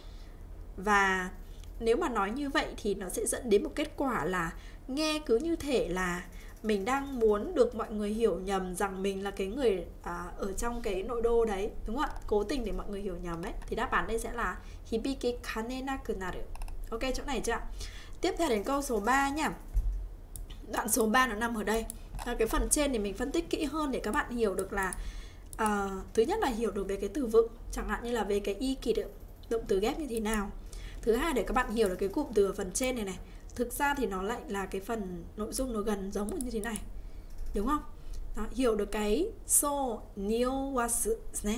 [SPEAKER 1] Và nếu mà nói như vậy thì nó sẽ dẫn đến một kết quả là nghe cứ như thể là mình đang muốn được mọi người hiểu nhầm rằng mình là cái người ở trong cái nội đô đấy, đúng không ạ? Cố tình để mọi người hiểu nhầm ấy. Thì đáp án đây sẽ là hibiki kanenaku naru. Ok chỗ này chưa ạ? Tiếp theo đến câu số 3 nhá. Đoạn số 3 nó nằm ở đây. Cái phần trên thì mình phân tích kỹ hơn để các bạn hiểu được là thứ nhất là hiểu được về cái từ vựng, chẳng hạn như là về cái y kỳ động từ ghép như thế nào. Thứ hai để các bạn hiểu được cái cụm từ ở phần trên này này, thực ra thì nó lại là cái phần nội dung nó gần giống như thế này, đúng không? Đó, hiểu được cái so nio wasu ne.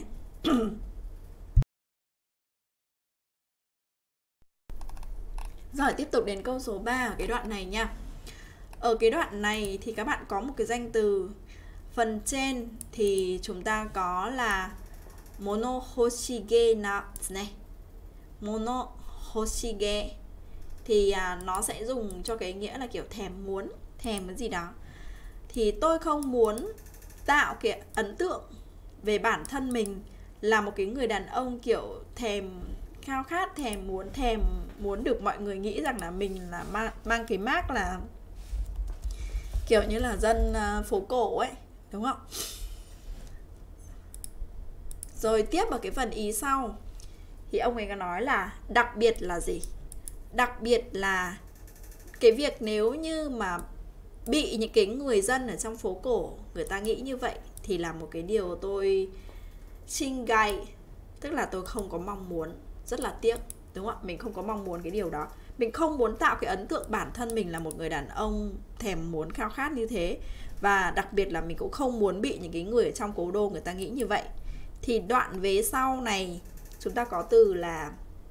[SPEAKER 1] Rồi tiếp tục đến câu số 3 ở cái đoạn này nha. Ở cái đoạn này thì các bạn có một cái danh từ. Phần trên thì chúng ta có là mono hoshige na ne. Mono hoshige thì nó sẽ dùng cho cái nghĩa là kiểu thèm muốn, thèm cái gì đó. Thì tôi không muốn tạo cái ấn tượng về bản thân mình là một cái người đàn ông kiểu thèm khao khát, thèm muốn được mọi người nghĩ rằng là mình là mang cái mác là kiểu như là dân phố cổ ấy, đúng không? Rồi tiếp vào cái phần ý sau thì ông ấy có nói là đặc biệt là gì? Đặc biệt là cái việc nếu như mà bị những cái người dân ở trong phố cổ người ta nghĩ như vậy thì là một cái điều tôi shingai, tức là tôi không có mong muốn, rất là tiếc, đúng không ạ? Mình không có mong muốn cái điều đó. Mình không muốn tạo cái ấn tượng bản thân mình là một người đàn ông thèm muốn khao khát như thế. Và đặc biệt là mình cũng không muốn bị những cái người ở trong cố đô người ta nghĩ như vậy. Thì đoạn vế sau này chúng ta có từ là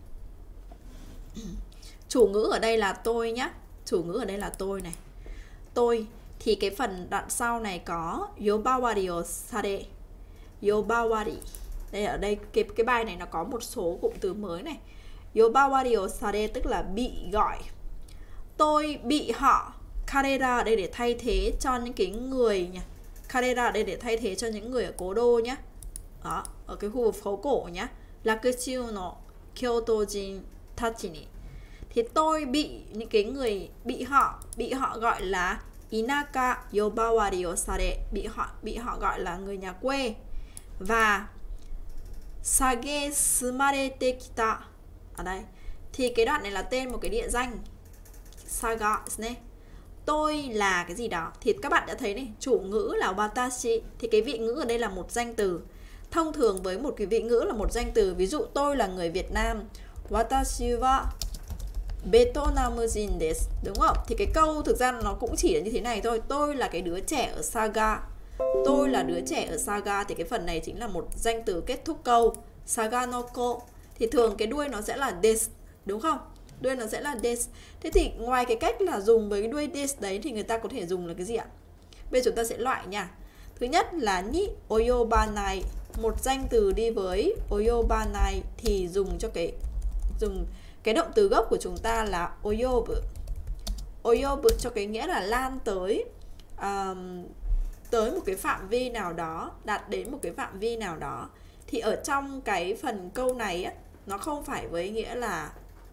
[SPEAKER 1] chủ ngữ ở đây là tôi nhá. Chủ ngữ ở đây là tôi này. Tôi thì cái phần đoạn sau này có yobawari o sare. Yobawari. Đây ở đây cái bài này nó có một số cụm từ mới này. Yobawari o sare tức là bị gọi. Tôi bị họ. Karera ở đây để thay thế cho những cái người nhỉ. Karera ở đây để thay thế cho những người ở cố đô nhá. Đó, ở cái khu vực phố cổ nhá. Rakuchiu no Kyotojin tachi ni. Thì tôi bị những cái người bị họ gọi là inaka yobawari o sare, bị họ gọi là người nhà quê. Và sage sumarete kita ở đây thì cái đoạn này là tên một cái địa danh saga ne. Tôi là cái gì đó thì các bạn đã thấy này, chủ ngữ là watashi thì cái vị ngữ ở đây là một danh từ. Thông thường với một cái vị ngữ là một danh từ, ví dụ tôi là người Việt Nam, watashi wa Vietnamjin desu, đúng không? Thì cái câu thực ra nó cũng chỉ là như thế này thôi. Tôi là cái đứa trẻ ở Saga. Tôi là đứa trẻ ở Saga thì cái phần này chính là một danh từ kết thúc câu. Saga no ko. Thì thường cái đuôi nó sẽ là desu, đúng không? Đuôi nó sẽ là desu. Thế thì ngoài cái cách là dùng với cái đuôi desu đấy thì người ta có thể dùng là cái gì ạ? Bây giờ chúng ta sẽ loại nha. Thứ nhất là ni oyobanai, một danh từ đi với oyobanai thì dùng cái động từ gốc của chúng ta là oyobu. Oyobu cho cái nghĩa là lan tới tới một cái phạm vi nào đó, đạt đến một cái phạm vi nào đó. Thì ở trong cái phần câu này á, nó không phải với nghĩa là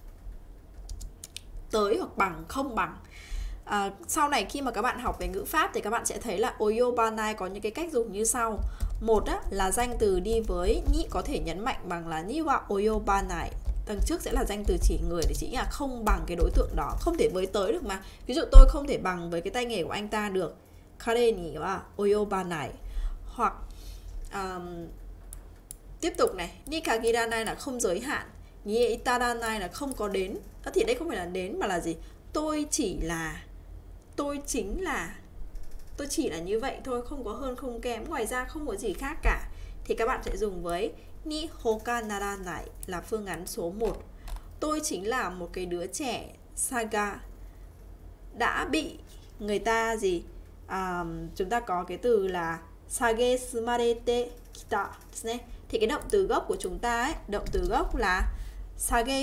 [SPEAKER 1] tới hoặc bằng, không bằng. Sau này khi mà các bạn học về ngữ pháp thì các bạn sẽ thấy là oyobanai có những cái cách dùng như sau. Một á, là danh từ đi với ni có thể nhấn mạnh bằng là ni wa oyobanai. Đằng trước sẽ là danh từ chỉ người để chỉ là không bằng cái đối tượng đó, không thể với tới được mà. Ví dụ tôi không thể bằng với cái tay nghề của anh ta được. Kare ni wa oyobanai. Hoặc tiếp tục này, ni kagiranai là không giới hạn, ni itaranai là không có đến. Thì đây không phải là đến mà là gì? Tôi chỉ là như vậy thôi, không có hơn không kém, ngoài ra không có gì khác cả. Thì các bạn sẽ dùng với ni hoka naranai là phương án số 1. Tôi chính là một cái đứa trẻ Saga đã bị người ta gì? Chúng ta có cái từ là sage sumarete kita. Thì cái động từ gốc của chúng ta ấy, động từ gốc là sage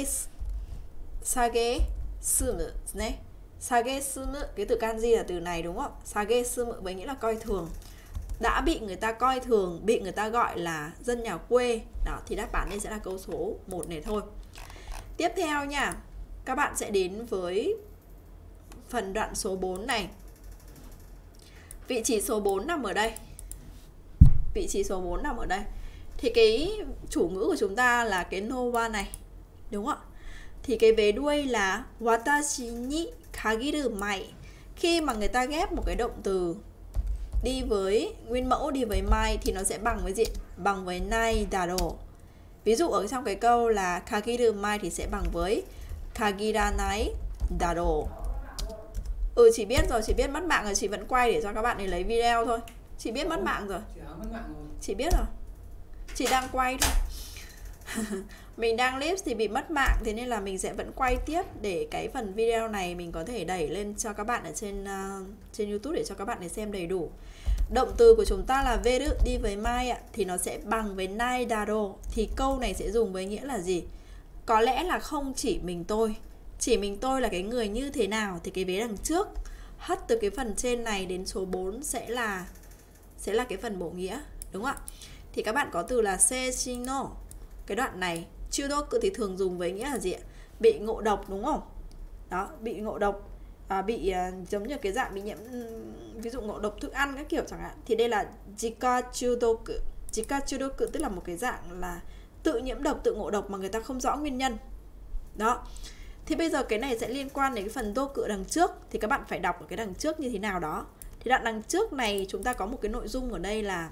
[SPEAKER 1] sumu ne. Sage sumu, cái từ kanji là từ này đúng không? Sage sumu với nghĩa là coi thường. Đã bị người ta coi thường, bị người ta gọi là dân nhà quê. Đó, thì đáp án đây sẽ là câu số 1 này thôi. Tiếp theo nha, các bạn sẽ đến với phần đoạn số 4 này. Vị trí số 4 nằm ở đây. Vị trí số 4 nằm ở đây. Thì cái chủ ngữ của chúng ta là cái no wa này, đúng không ạ? Thì cái vế đuôi là watashi ni kagiru mai. Khi mà người ta ghép một cái động từ đi với nguyên mẫu đi với mai thì nó sẽ bằng với gì? Bằng với nai daro. Ví dụ ở trong cái câu là kagiru mai thì sẽ bằng với kagiranai daro. Chị biết rồi, chị biết mất mạng rồi, chị vẫn quay để cho các bạn ấy lấy video thôi. Chị biết mất mạng rồi. Chị biết rồi. Chị đang quay thôi. Mình đang live thì bị mất mạng, thế nên là mình sẽ vẫn quay tiếp để cái phần video này mình có thể đẩy lên cho các bạn ở trên YouTube để cho các bạn ấy xem đầy đủ. Động từ của chúng ta là veru đi với mai ạ, thì nó sẽ bằng với nai daro. Thì câu này sẽ dùng với nghĩa là gì? Có lẽ là không chỉ mình tôi. Chỉ mình tôi là cái người như thế nào thì cái vế đằng trước hất từ cái phần trên này đến số 4 sẽ là cái phần bổ nghĩa, đúng không ạ? Thì các bạn có từ là seishino. Cái đoạn này chudoku thì thường dùng với nghĩa là gì ạ? Bị ngộ độc, đúng không? Đó, bị ngộ độc, bị giống như cái dạng bị nhiễm, ví dụ ngộ độc thức ăn các kiểu chẳng hạn. Thì đây là jika chudoku. Jika chudoku tức là một cái dạng là tự nhiễm độc, tự ngộ độc mà người ta không rõ nguyên nhân. Đó. Thì bây giờ cái này sẽ liên quan đến cái phần doku đằng trước. Thì các bạn phải đọc ở cái đằng trước như thế nào đó. Thì đoạn đằng trước này chúng ta có một cái nội dung ở đây là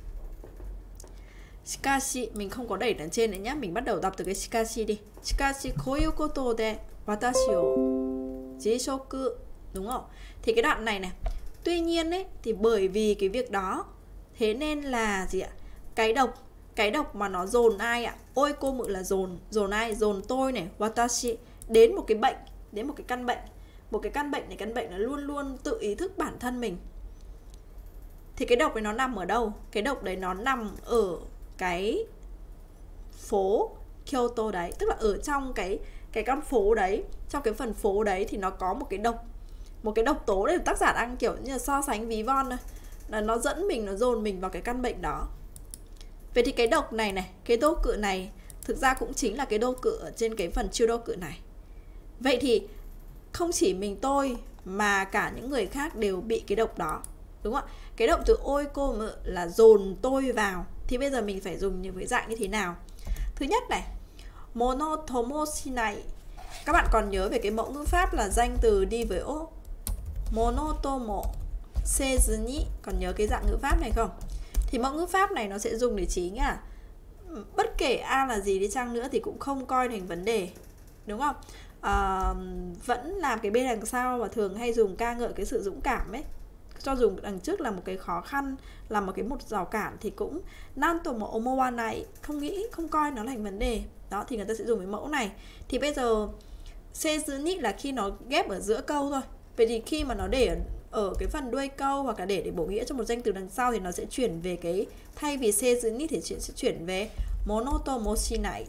[SPEAKER 1] shikashi, mình không có đẩy đằng trên nữa nhé, mình bắt đầu đọc từ cái shikashi đi. Shikashi koyu koto de watashi o jishoku, đúng không? Thì cái đoạn này này, tuy nhiên ấy, thì bởi vì cái việc đó, thế nên là gì ạ? Cái độc mà nó dồn ai ạ? Ôi cô mự là dồn ai? Dồn tôi này, watashi, đến một cái bệnh, đến một cái căn bệnh. Một cái căn bệnh này, căn bệnh là luôn luôn tự ý thức bản thân mình. Thì cái độc đấy nó nằm ở đâu? Cái độc đấy nó nằm ở cái phố Kyoto đấy, tức là ở trong cái con phố đấy, trong cái phần phố đấy thì nó có một cái độc tố để tác giả đang kiểu như là so sánh ví von thôi, là nó dẫn mình, nó dồn mình vào cái căn bệnh đó. Vậy thì cái độc này này, cái đô cự này thực ra cũng chính là cái đô cự ở trên cái phần chiêu đô cự này. Vậy thì không chỉ mình tôi mà cả những người khác đều bị cái độc đó, đúng không ạ? Cái động từ ôi cô mự là dồn tôi vào. Thì bây giờ mình phải dùng những cái dạng như thế nào? Thứ nhất này, mono tomo shinai. Các bạn còn nhớ về cái mẫu ngữ pháp là danh từ đi với ô, mono tomo seizu ni. Còn nhớ cái dạng ngữ pháp này không? Thì mẫu ngữ pháp này nó sẽ dùng để chỉ nghĩa là bất kể A là gì đi chăng nữa thì cũng không coi thành vấn đề, đúng không? Vẫn làm cái bên đằng sau và thường hay dùng ca ngợi cái sự dũng cảm ấy. Cho dùng đằng trước là một cái khó khăn, là một rào cản thì cũng nanto mo omowa này, không nghĩ, không coi nó thành vấn đề. Đó, thì người ta sẽ dùng cái mẫu này. Thì bây giờ seizu ni là khi nó ghép ở giữa câu thôi. Vậy thì khi mà nó để ở cái phần đuôi câu hoặc là để bổ nghĩa cho một danh từ đằng sau thì nó sẽ chuyển về cái, thay vì seizu ni thì sẽ chuyển về monotomo shinai.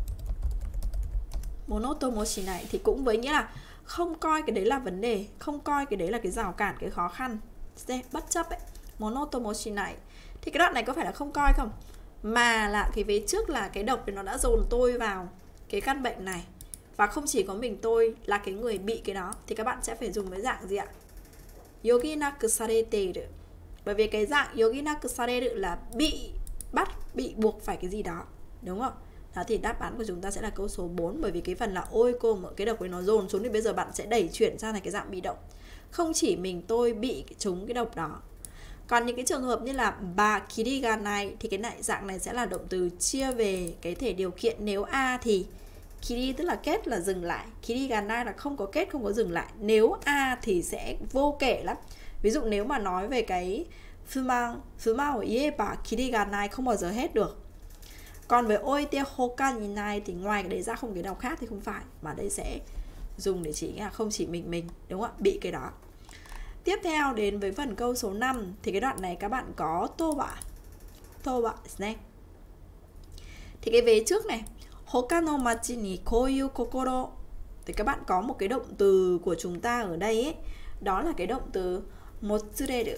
[SPEAKER 1] Monotomo shinai thì cũng với nghĩa là không coi cái đấy là vấn đề, không coi cái đấy là cái rào cản, cái khó khăn, bất chấp ấy. Monotomo shinai. Thì cái đoạn này có phải là không coi không? Mà là cái vế trước là cái độc thì nó đã dồn tôi vào cái căn bệnh này. Và không chỉ có mình tôi là cái người bị cái đó. Thì các bạn sẽ phải dùng với dạng gì ạ? Yoginaku sareteru. Bởi vì cái dạng yoginaku sareteru là bị bắt, bị buộc phải cái gì đó, đúng không? Đó, thì đáp án của chúng ta sẽ là câu số 4. Bởi vì cái phần là ôi cô mà cái độc ấy nó dồn xuống thì bây giờ bạn sẽ đẩy chuyển sang thành cái dạng bị động. Không chỉ mình tôi bị trúng cái độc đó. Còn những cái trường hợp như là bà kiriganai thì cái này, dạng này sẽ là động từ chia về cái thể điều kiện. Nếu A thì kiri tức là kết, là dừng lại, kiriganai là không có kết, không có dừng lại. Nếu A thì sẽ vô kể lắm. Ví dụ nếu mà nói về cái fumang ở ieba kiriganai không bao giờ hết được. Còn với oite hoka ni nai thì ngoài cái đấy ra không cái nào khác thì không phải, mà đây sẽ dùng để chỉ là không chỉ mình, đúng không ạ? Bị cái đó. Tiếp theo đến với phần câu số 5 thì cái đoạn này các bạn có toba này. Thì cái vế trước này, hoka no machi ni koyu kokoro, thì các bạn có một cái động từ của chúng ta ở đây ấy, đó là cái động từ motsureru.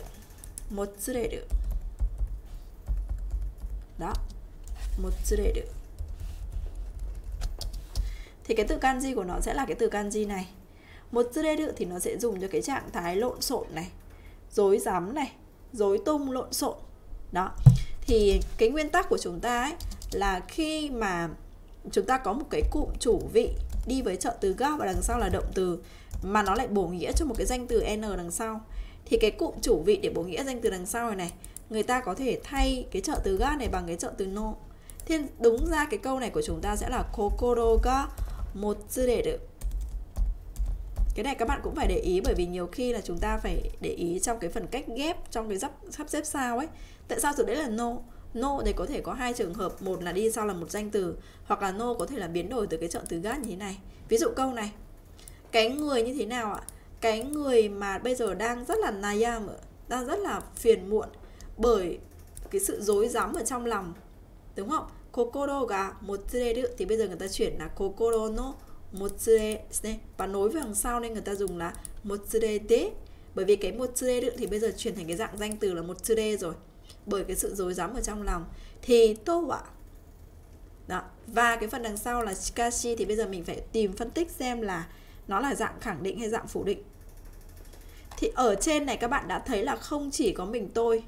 [SPEAKER 1] Đó, motsureru. Thì cái từ kanji của nó sẽ là cái từ kanji này. Motsureru thì nó sẽ dùng cho cái trạng thái lộn xộn này, rối rắm này, rối tung, lộn xộn. Đó. Thì cái nguyên tắc của chúng ta ấy là khi mà chúng ta có một cái cụm chủ vị đi với trợ từ ga và đằng sau là động từ mà nó lại bổ nghĩa cho một cái danh từ n đằng sau, thì cái cụm chủ vị để bổ nghĩa danh từ đằng sau này người ta có thể thay cái trợ từ ga này bằng cái trợ từ no. Thế đúng ra cái câu này của chúng ta sẽ là kokoro ga motsureru. Cái này các bạn cũng phải để ý, bởi vì nhiều khi là chúng ta phải để ý trong cái phần cách ghép, trong cái sắp xếp sao ấy. Tại sao từ đấy là no? No thì có thể có hai trường hợp, một là đi sau là một danh từ, hoặc là no có thể là biến đổi từ cái trợ từ ga như thế này. Ví dụ câu này, cái người như thế nào ạ? Cái người mà bây giờ đang rất là nayam, đang rất là phiền muộn bởi cái sự rối rắm ở trong lòng, đúng không? Kokoro ga motsureru thì bây giờ người ta chuyển là kokoro no motsure, và nối với hàng sau nên người ta dùng là motsurede. Bởi vì cái motsureru thì bây giờ chuyển thành cái dạng danh từ là motsure rồi, bởi cái sự rối rắm ở trong lòng. Thì to wa đó. Và cái phần đằng sau là shikashi thì bây giờ mình phải tìm phân tích xem là nó là dạng khẳng định hay dạng phủ định. Thì ở trên này các bạn đã thấy là không chỉ có mình tôi,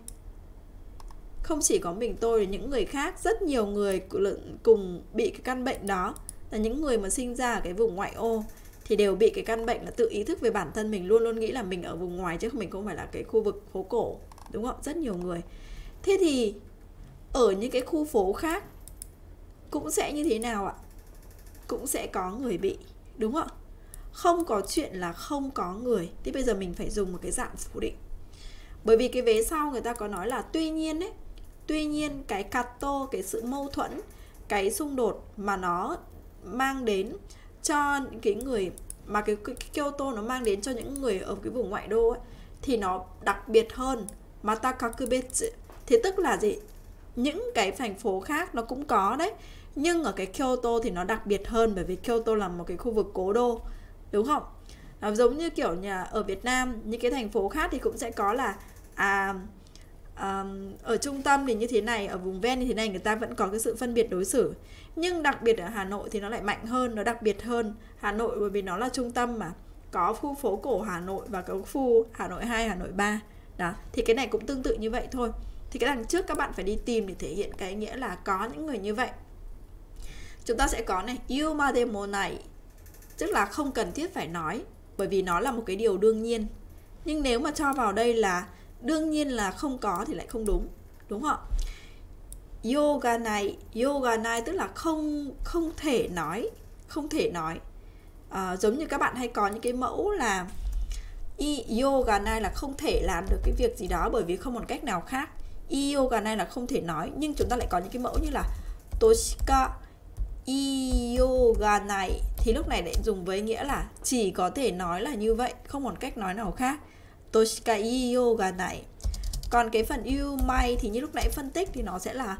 [SPEAKER 1] không chỉ có mình tôi, những người khác, rất nhiều người cùng bị cái căn bệnh đó, là những người mà sinh ra ở cái vùng ngoại ô thì đều bị cái căn bệnh là tự ý thức về bản thân mình, luôn luôn nghĩ là mình ở vùng ngoài chứ mình không phải là cái khu vực phố cổ, đúng không? Rất nhiều người. Thế thì ở những cái khu phố khác cũng sẽ như thế nào ạ? Cũng sẽ có người bị, đúng không? Không có chuyện là không có người. Thì bây giờ mình phải dùng một cái dạng phủ định. Bởi vì cái vế sau người ta có nói là tuy nhiên ấy, tuy nhiên cái kato, cái sự mâu thuẫn, cái xung đột mà nó mang đến cho những cái người, mà cái Kyoto nó mang đến cho những người ở cái vùng ngoại đô ấy, thì nó đặc biệt hơn. Mata kakubetsu thì tức là gì? Những cái thành phố khác nó cũng có đấy, nhưng ở cái Kyoto thì nó đặc biệt hơn, bởi vì Kyoto là một cái khu vực cố đô, đúng không? Giống như kiểu nhà ở Việt Nam, những cái thành phố khác thì cũng sẽ có là ở trung tâm thì như thế này, ở vùng ven như thế này, người ta vẫn có cái sự phân biệt đối xử. Nhưng đặc biệt ở Hà Nội thì nó lại mạnh hơn, nó đặc biệt hơn. Hà Nội bởi vì nó là trung tâm mà, có khu phố cổ Hà Nội và có khu Hà Nội 2, Hà Nội 3. Đó, thì cái này cũng tương tự như vậy thôi. Thì cái đằng trước các bạn phải đi tìm để thể hiện cái nghĩa là có những người như vậy. Chúng ta sẽ có này, yumade nai, tức là không cần thiết phải nói, bởi vì nó là một cái điều đương nhiên. Nhưng nếu mà cho vào đây là đương nhiên là không có thì lại không đúng, đúng không? Yoga nai tức là không thể nói, không thể nói. Giống như các bạn hay có những cái mẫu là yoga nai là không thể làm được cái việc gì đó bởi vì không còn cách nào khác. Yoga nai là không thể nói, nhưng chúng ta lại có những cái mẫu như là toshika yoga nai thì lúc này lại dùng với nghĩa là chỉ có thể nói là như vậy, không còn cách nói nào khác. Toshika yoga nai. Còn cái phần yumai thì như lúc nãy phân tích thì nó sẽ là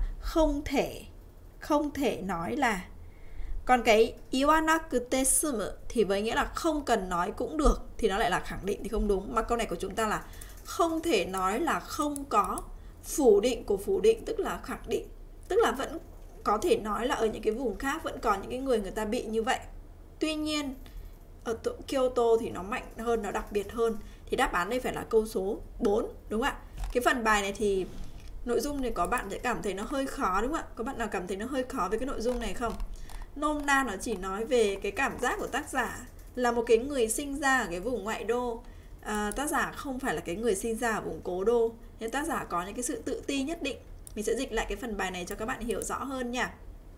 [SPEAKER 1] không thể nói là. Còn cái iwanakute sumu thì với nghĩa là không cần nói cũng được thì nó lại là khẳng định thì không đúng. Mà câu này của chúng ta là không thể nói là không có. Phủ định của phủ định tức là khẳng định, tức là vẫn có thể nói là ở những cái vùng khác vẫn có những cái người ta bị như vậy. Tuy nhiên ở Kyoto thì nó mạnh hơn, nó đặc biệt hơn. Thì đáp án đây phải là câu số 4, đúng không ạ? Cái phần bài này thì nội dung này có bạn sẽ cảm thấy nó hơi khó, đúng không ạ? Có bạn nào cảm thấy nó hơi khó với cái nội dung này không? Nôm na nó chỉ nói về cái cảm giác của tác giả là một cái người sinh ra ở cái vùng ngoại đô. Tác giả không phải là cái người sinh ra ở vùng cố đô, nên tác giả có những cái sự tự ti nhất định. Mình sẽ dịch lại cái phần bài này cho các bạn hiểu rõ hơn nha.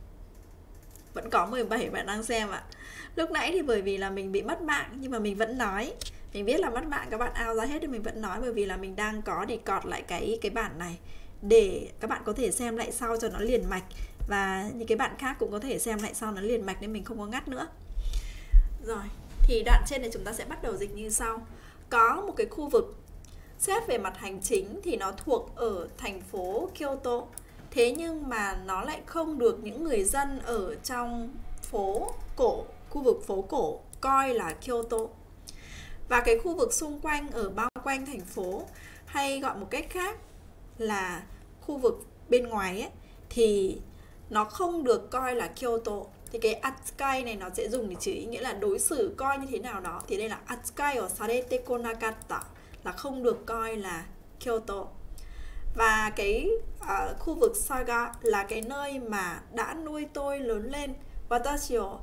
[SPEAKER 1] Vẫn có 17 bạn đang xem ạ. Lúc nãy thì bởi vì là mình bị mất mạng nhưng mà mình vẫn nói. Mình biết là mất mạng các bạn out ra hết thì mình vẫn nói, bởi vì là mình đang có record lại cái bản này để các bạn có thể xem lại sau cho nó liền mạch, và những cái bạn khác cũng có thể xem lại sau nó liền mạch nên mình không có ngắt nữa. Rồi, thì đoạn trên này chúng ta sẽ bắt đầu dịch như sau. Có một cái khu vực xét về mặt hành chính thì nó thuộc ở thành phố Kyoto, thế nhưng mà nó lại không được những người dân ở trong phố cổ, khu vực phố cổ coi là Kyoto. Và cái khu vực xung quanh ở bao quanh thành phố, hay gọi một cách khác là khu vực bên ngoài ấy, thì nó không được coi là Kyoto. Thì cái atsukai này nó sẽ dùng để chỉ nghĩa là đối xử, coi như thế nào đó. Thì đây là atsukai o sarete konakatta, là không được coi là Kyoto. Và cái khu vực Saga là cái nơi mà đã nuôi tôi lớn lên, watashi o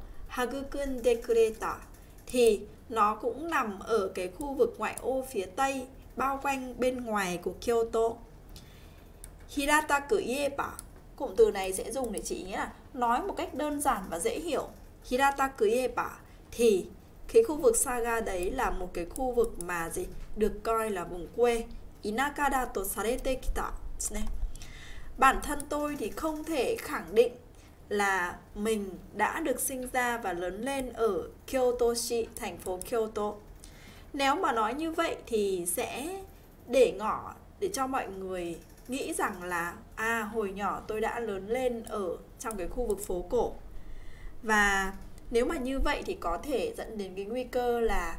[SPEAKER 1] hagukunde kureta, thì nó cũng nằm ở cái khu vực ngoại ô phía Tây, bao quanh bên ngoài của Kyoto. Hirataku ieba, cụm từ này sẽ dùng để chỉ nghĩa là nói một cách đơn giản và dễ hiểu. Hirataku ieba thì cái khu vực Saga đấy là một cái khu vực mà được coi là vùng quê. Inaka da to sarete kita. Bản thân tôi thì không thể khẳng định là mình đã được sinh ra và lớn lên ở Kyoto-shi, thành phố Kyoto. Nếu mà nói như vậy thì sẽ để ngỏ để cho mọi người nghĩ rằng là hồi nhỏ tôi đã lớn lên ở trong cái khu vực phố cổ. Và nếu mà như vậy thì có thể dẫn đến cái nguy cơ là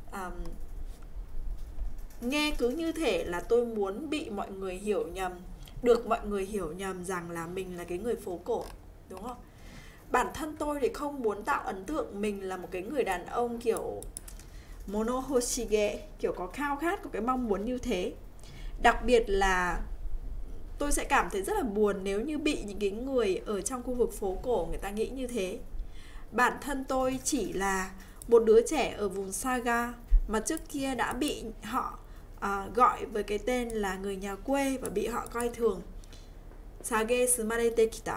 [SPEAKER 1] nghe cứ như thể là tôi muốn bị mọi người hiểu nhầm, được mọi người hiểu nhầm rằng là mình là cái người phố cổ, đúng không? Bản thân tôi thì không muốn tạo ấn tượng mình là một cái người đàn ông kiểu monohoshige, kiểu có khao khát, có cái mong muốn như thế. Đặc biệt là tôi sẽ cảm thấy rất là buồn nếu như bị những cái người ở trong khu vực phố cổ người ta nghĩ như thế. Bản thân tôi chỉ là một đứa trẻ ở vùng Saga mà trước kia đã bị họ gọi với cái tên là người nhà quê và bị họ coi thường. Sage sumarete kita.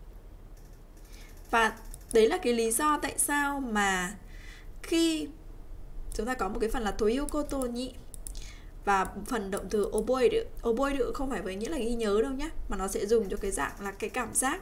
[SPEAKER 1] Và đấy là cái lý do tại sao mà khi chúng ta có một cái phần là toyokoto ni và phần động từ oboeru. Oboeru không phải với nghĩa là ghi nhớ đâu nhé, mà nó sẽ dùng cho cái dạng là cái cảm giác.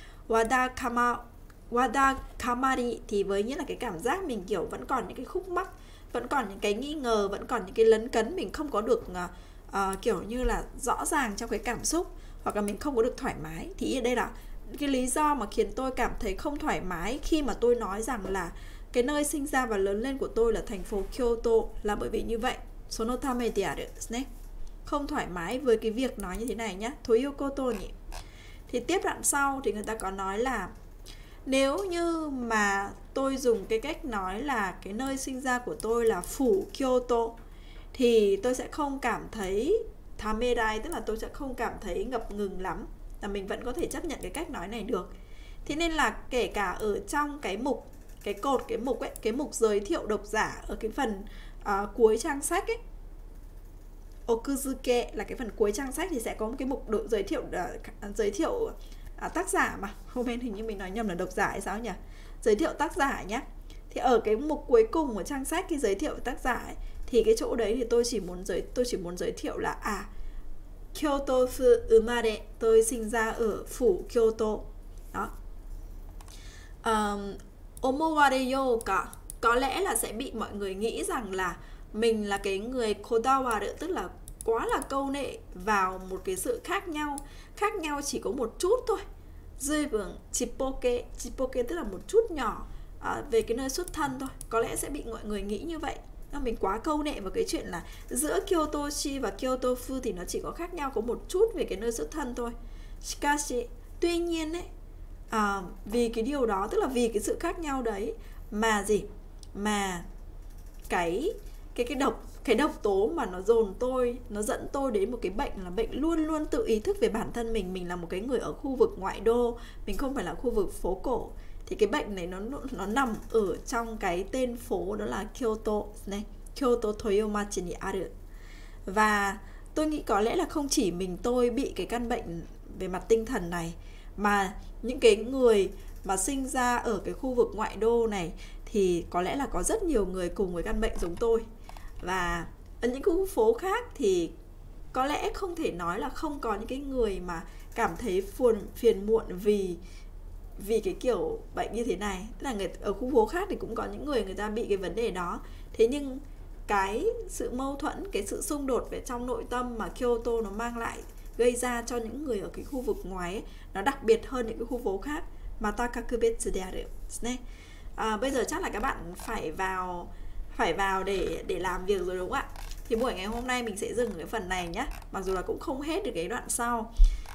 [SPEAKER 1] Wada kamari thì với nghĩa là cái cảm giác mình kiểu vẫn còn những cái khúc mắc, vẫn còn những cái nghi ngờ, vẫn còn những cái lấn cấn, mình không có được kiểu như là rõ ràng trong cái cảm xúc, hoặc là mình không có được thoải mái. Thì đây là cái lý do mà khiến tôi cảm thấy không thoải mái khi mà tôi nói rằng là cái nơi sinh ra và lớn lên của tôi là thành phố Kyoto, là bởi vì như vậy. Sono tame de aru desu ne. Không thoải mái với cái việc nói như thế này nhá. Toyokoto nhỉ. Thì tiếp đoạn sau thì người ta có nói là nếu như mà tôi dùng cái cách nói là cái nơi sinh ra của tôi là phủ Kyoto thì tôi sẽ không cảm thấy tamerai, tức là tôi sẽ không cảm thấy ngập ngừng lắm, là mình vẫn có thể chấp nhận cái cách nói này được. Thế nên là kể cả ở trong cái mục, cái mục ấy, cái mục giới thiệu độc giả ở cái phần cuối trang sách ấy, Okuzuke là cái phần cuối trang sách, thì sẽ có một cái mục giới thiệu tác giả, mà hôm nay hình như mình nói nhầm là độc giả hay sao nhỉ, giới thiệu tác giả nhé. Thì ở cái mục cuối cùng của trang sách, cái giới thiệu tác giả ấy, thì cái chỗ đấy thì tôi chỉ muốn giới thiệu là Kyoto fu umare, tôi sinh ra ở phủ Kyoto. Đó. Omoware yo ka, có lẽ là sẽ bị mọi người nghĩ rằng là mình là cái người kodawaru, tức là quá là câu nệ vào một cái sự khác nhau chỉ có một chút thôi. Zuibun chippoke tức là một chút nhỏ về cái nơi xuất thân thôi. Có lẽ sẽ bị mọi người nghĩ như vậy. Mình quá câu nệ vào cái chuyện là giữa Kyoto-shi và Kyoto-fu thì nó chỉ có khác nhau có một chút về cái nơi xuất thân thôi. Shikashi, tuy nhiên ấy, vì cái điều đó, tức là vì cái sự khác nhau đấy mà mà cái độc tố mà nó dẫn tôi đến một cái bệnh là bệnh luôn luôn tự ý thức về bản thân mình là một cái người ở khu vực ngoại đô, mình không phải là khu vực phố cổ. Thì cái bệnh này nó nằm ở trong cái tên phố, đó là Kyoto này, Kyoto Toyomachi ni aru. Và tôi nghĩ có lẽ là không chỉ mình tôi bị cái căn bệnh về mặt tinh thần này, mà những cái người mà sinh ra ở cái khu vực ngoại đô này thì có lẽ là có rất nhiều người cùng với căn bệnh giống tôi. Và ở những khu phố khác thì có lẽ không thể nói là không có những cái người mà cảm thấy phiền muộn vì cái kiểu bệnh như thế này. Tức là ở khu phố khác thì cũng có những người ta bị cái vấn đề đó. Thế nhưng cái sự mâu thuẫn, cái sự xung đột về trong nội tâm mà Kyoto nó mang lại, gây ra cho những người ở cái khu vực ngoài ấy, nó đặc biệt hơn những cái khu phố khác. Mata kakubetsu de aru. Bây giờ chắc là các bạn phải vào để làm việc rồi đúng không ạ? Thì buổi ngày hôm nay mình sẽ dừng cái phần này nhé. Mặc dù là cũng không hết được cái đoạn sau.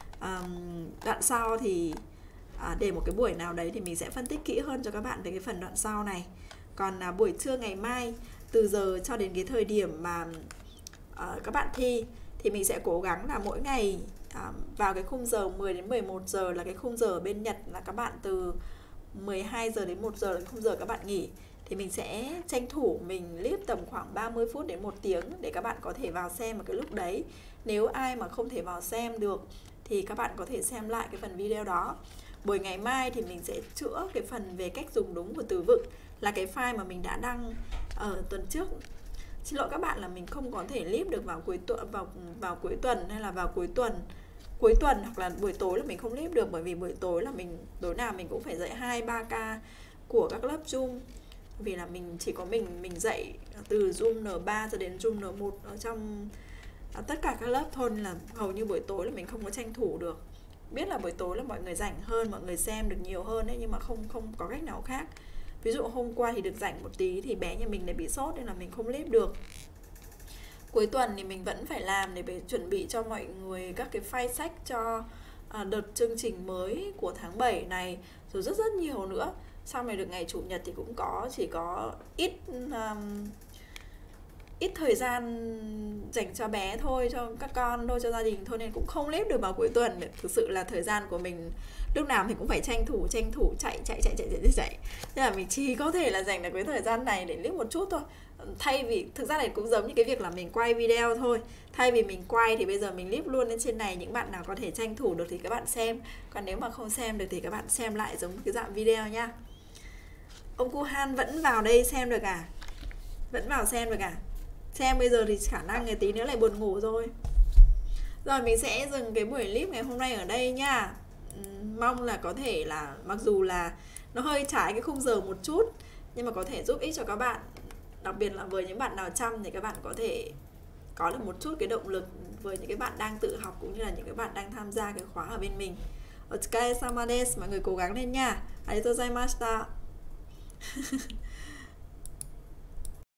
[SPEAKER 1] Đoạn sau thì để một cái buổi nào đấy thì mình sẽ phân tích kỹ hơn cho các bạn về cái phần đoạn sau này. Còn buổi trưa ngày mai, từ giờ cho đến cái thời điểm mà các bạn thi, thì mình sẽ cố gắng là mỗi ngày vào cái khung giờ 10 đến 11 giờ là cái khung giờ ở bên Nhật, là các bạn từ 12 giờ đến 1 giờ là khung giờ các bạn nghỉ. thì mình sẽ tranh thủ mình clip tầm khoảng 30 phút đến 1 tiếng để các bạn có thể vào xem ở cái lúc đấy. Nếu ai mà không thể vào xem được thì các bạn có thể xem lại cái phần video đó. Buổi ngày mai thì mình sẽ chữa cái phần về cách dùng đúng của từ vựng, là cái file mà mình đã đăng ở tuần trước. Xin lỗi các bạn là mình không có thể clip được vào cuối tuần hay là vào cuối tuần hoặc là buổi tối là mình không clip được, bởi vì buổi tối là tối nào mình cũng phải dạy 2-3 ca của các lớp Zoom. Vì là mình chỉ có mình dạy từ Zoom N3 cho đến Zoom N1 ở trong tất cả các lớp thôi, nên là hầu như buổi tối là mình không có tranh thủ được. Biết là buổi tối là mọi người rảnh hơn, mọi người xem được nhiều hơn đấy, nhưng mà không có cách nào khác. Ví dụ hôm qua thì được rảnh một tí thì bé nhà mình lại bị sốt nên là mình không clip được. Cuối tuần thì mình vẫn phải làm để chuẩn bị cho mọi người các cái file sách cho đợt chương trình mới của tháng 7 này, rồi rất nhiều nữa. Sau này được ngày Chủ nhật thì cũng chỉ có ít thời gian dành cho bé thôi, cho các con thôi, cho gia đình thôi, nên cũng không clip được vào cuối tuần. Thực sự là thời gian của mình lúc nào mình cũng phải tranh thủ chạy. Nên là mình chỉ có thể là dành được cái thời gian này để clip một chút thôi. Thay vì, thực ra này cũng giống như cái việc là mình quay video thôi. Thay vì mình quay thì bây giờ mình clip luôn lên trên này. Những bạn nào có thể tranh thủ được thì các bạn xem. Còn nếu mà không xem được thì các bạn xem lại giống cái dạng video nha. Ông Cu Han vẫn vào đây xem được à? Vẫn vào xem được à? Xem bây giờ thì khả năng ngày tí nữa lại buồn ngủ rồi. Rồi mình sẽ dừng cái buổi clip ngày hôm nay ở đây nha. Mong là có thể là, mặc dù là nó hơi trái cái khung giờ một chút, nhưng mà có thể giúp ích cho các bạn. Đặc biệt là với những bạn nào chăm thì các bạn có thể có được một chút cái động lực với những cái bạn đang tự học, cũng như là những cái bạn đang tham gia cái khóa ở bên mình. Otsukaresama desu, mọi người cố gắng lên nha. Arigatou gozaimashita.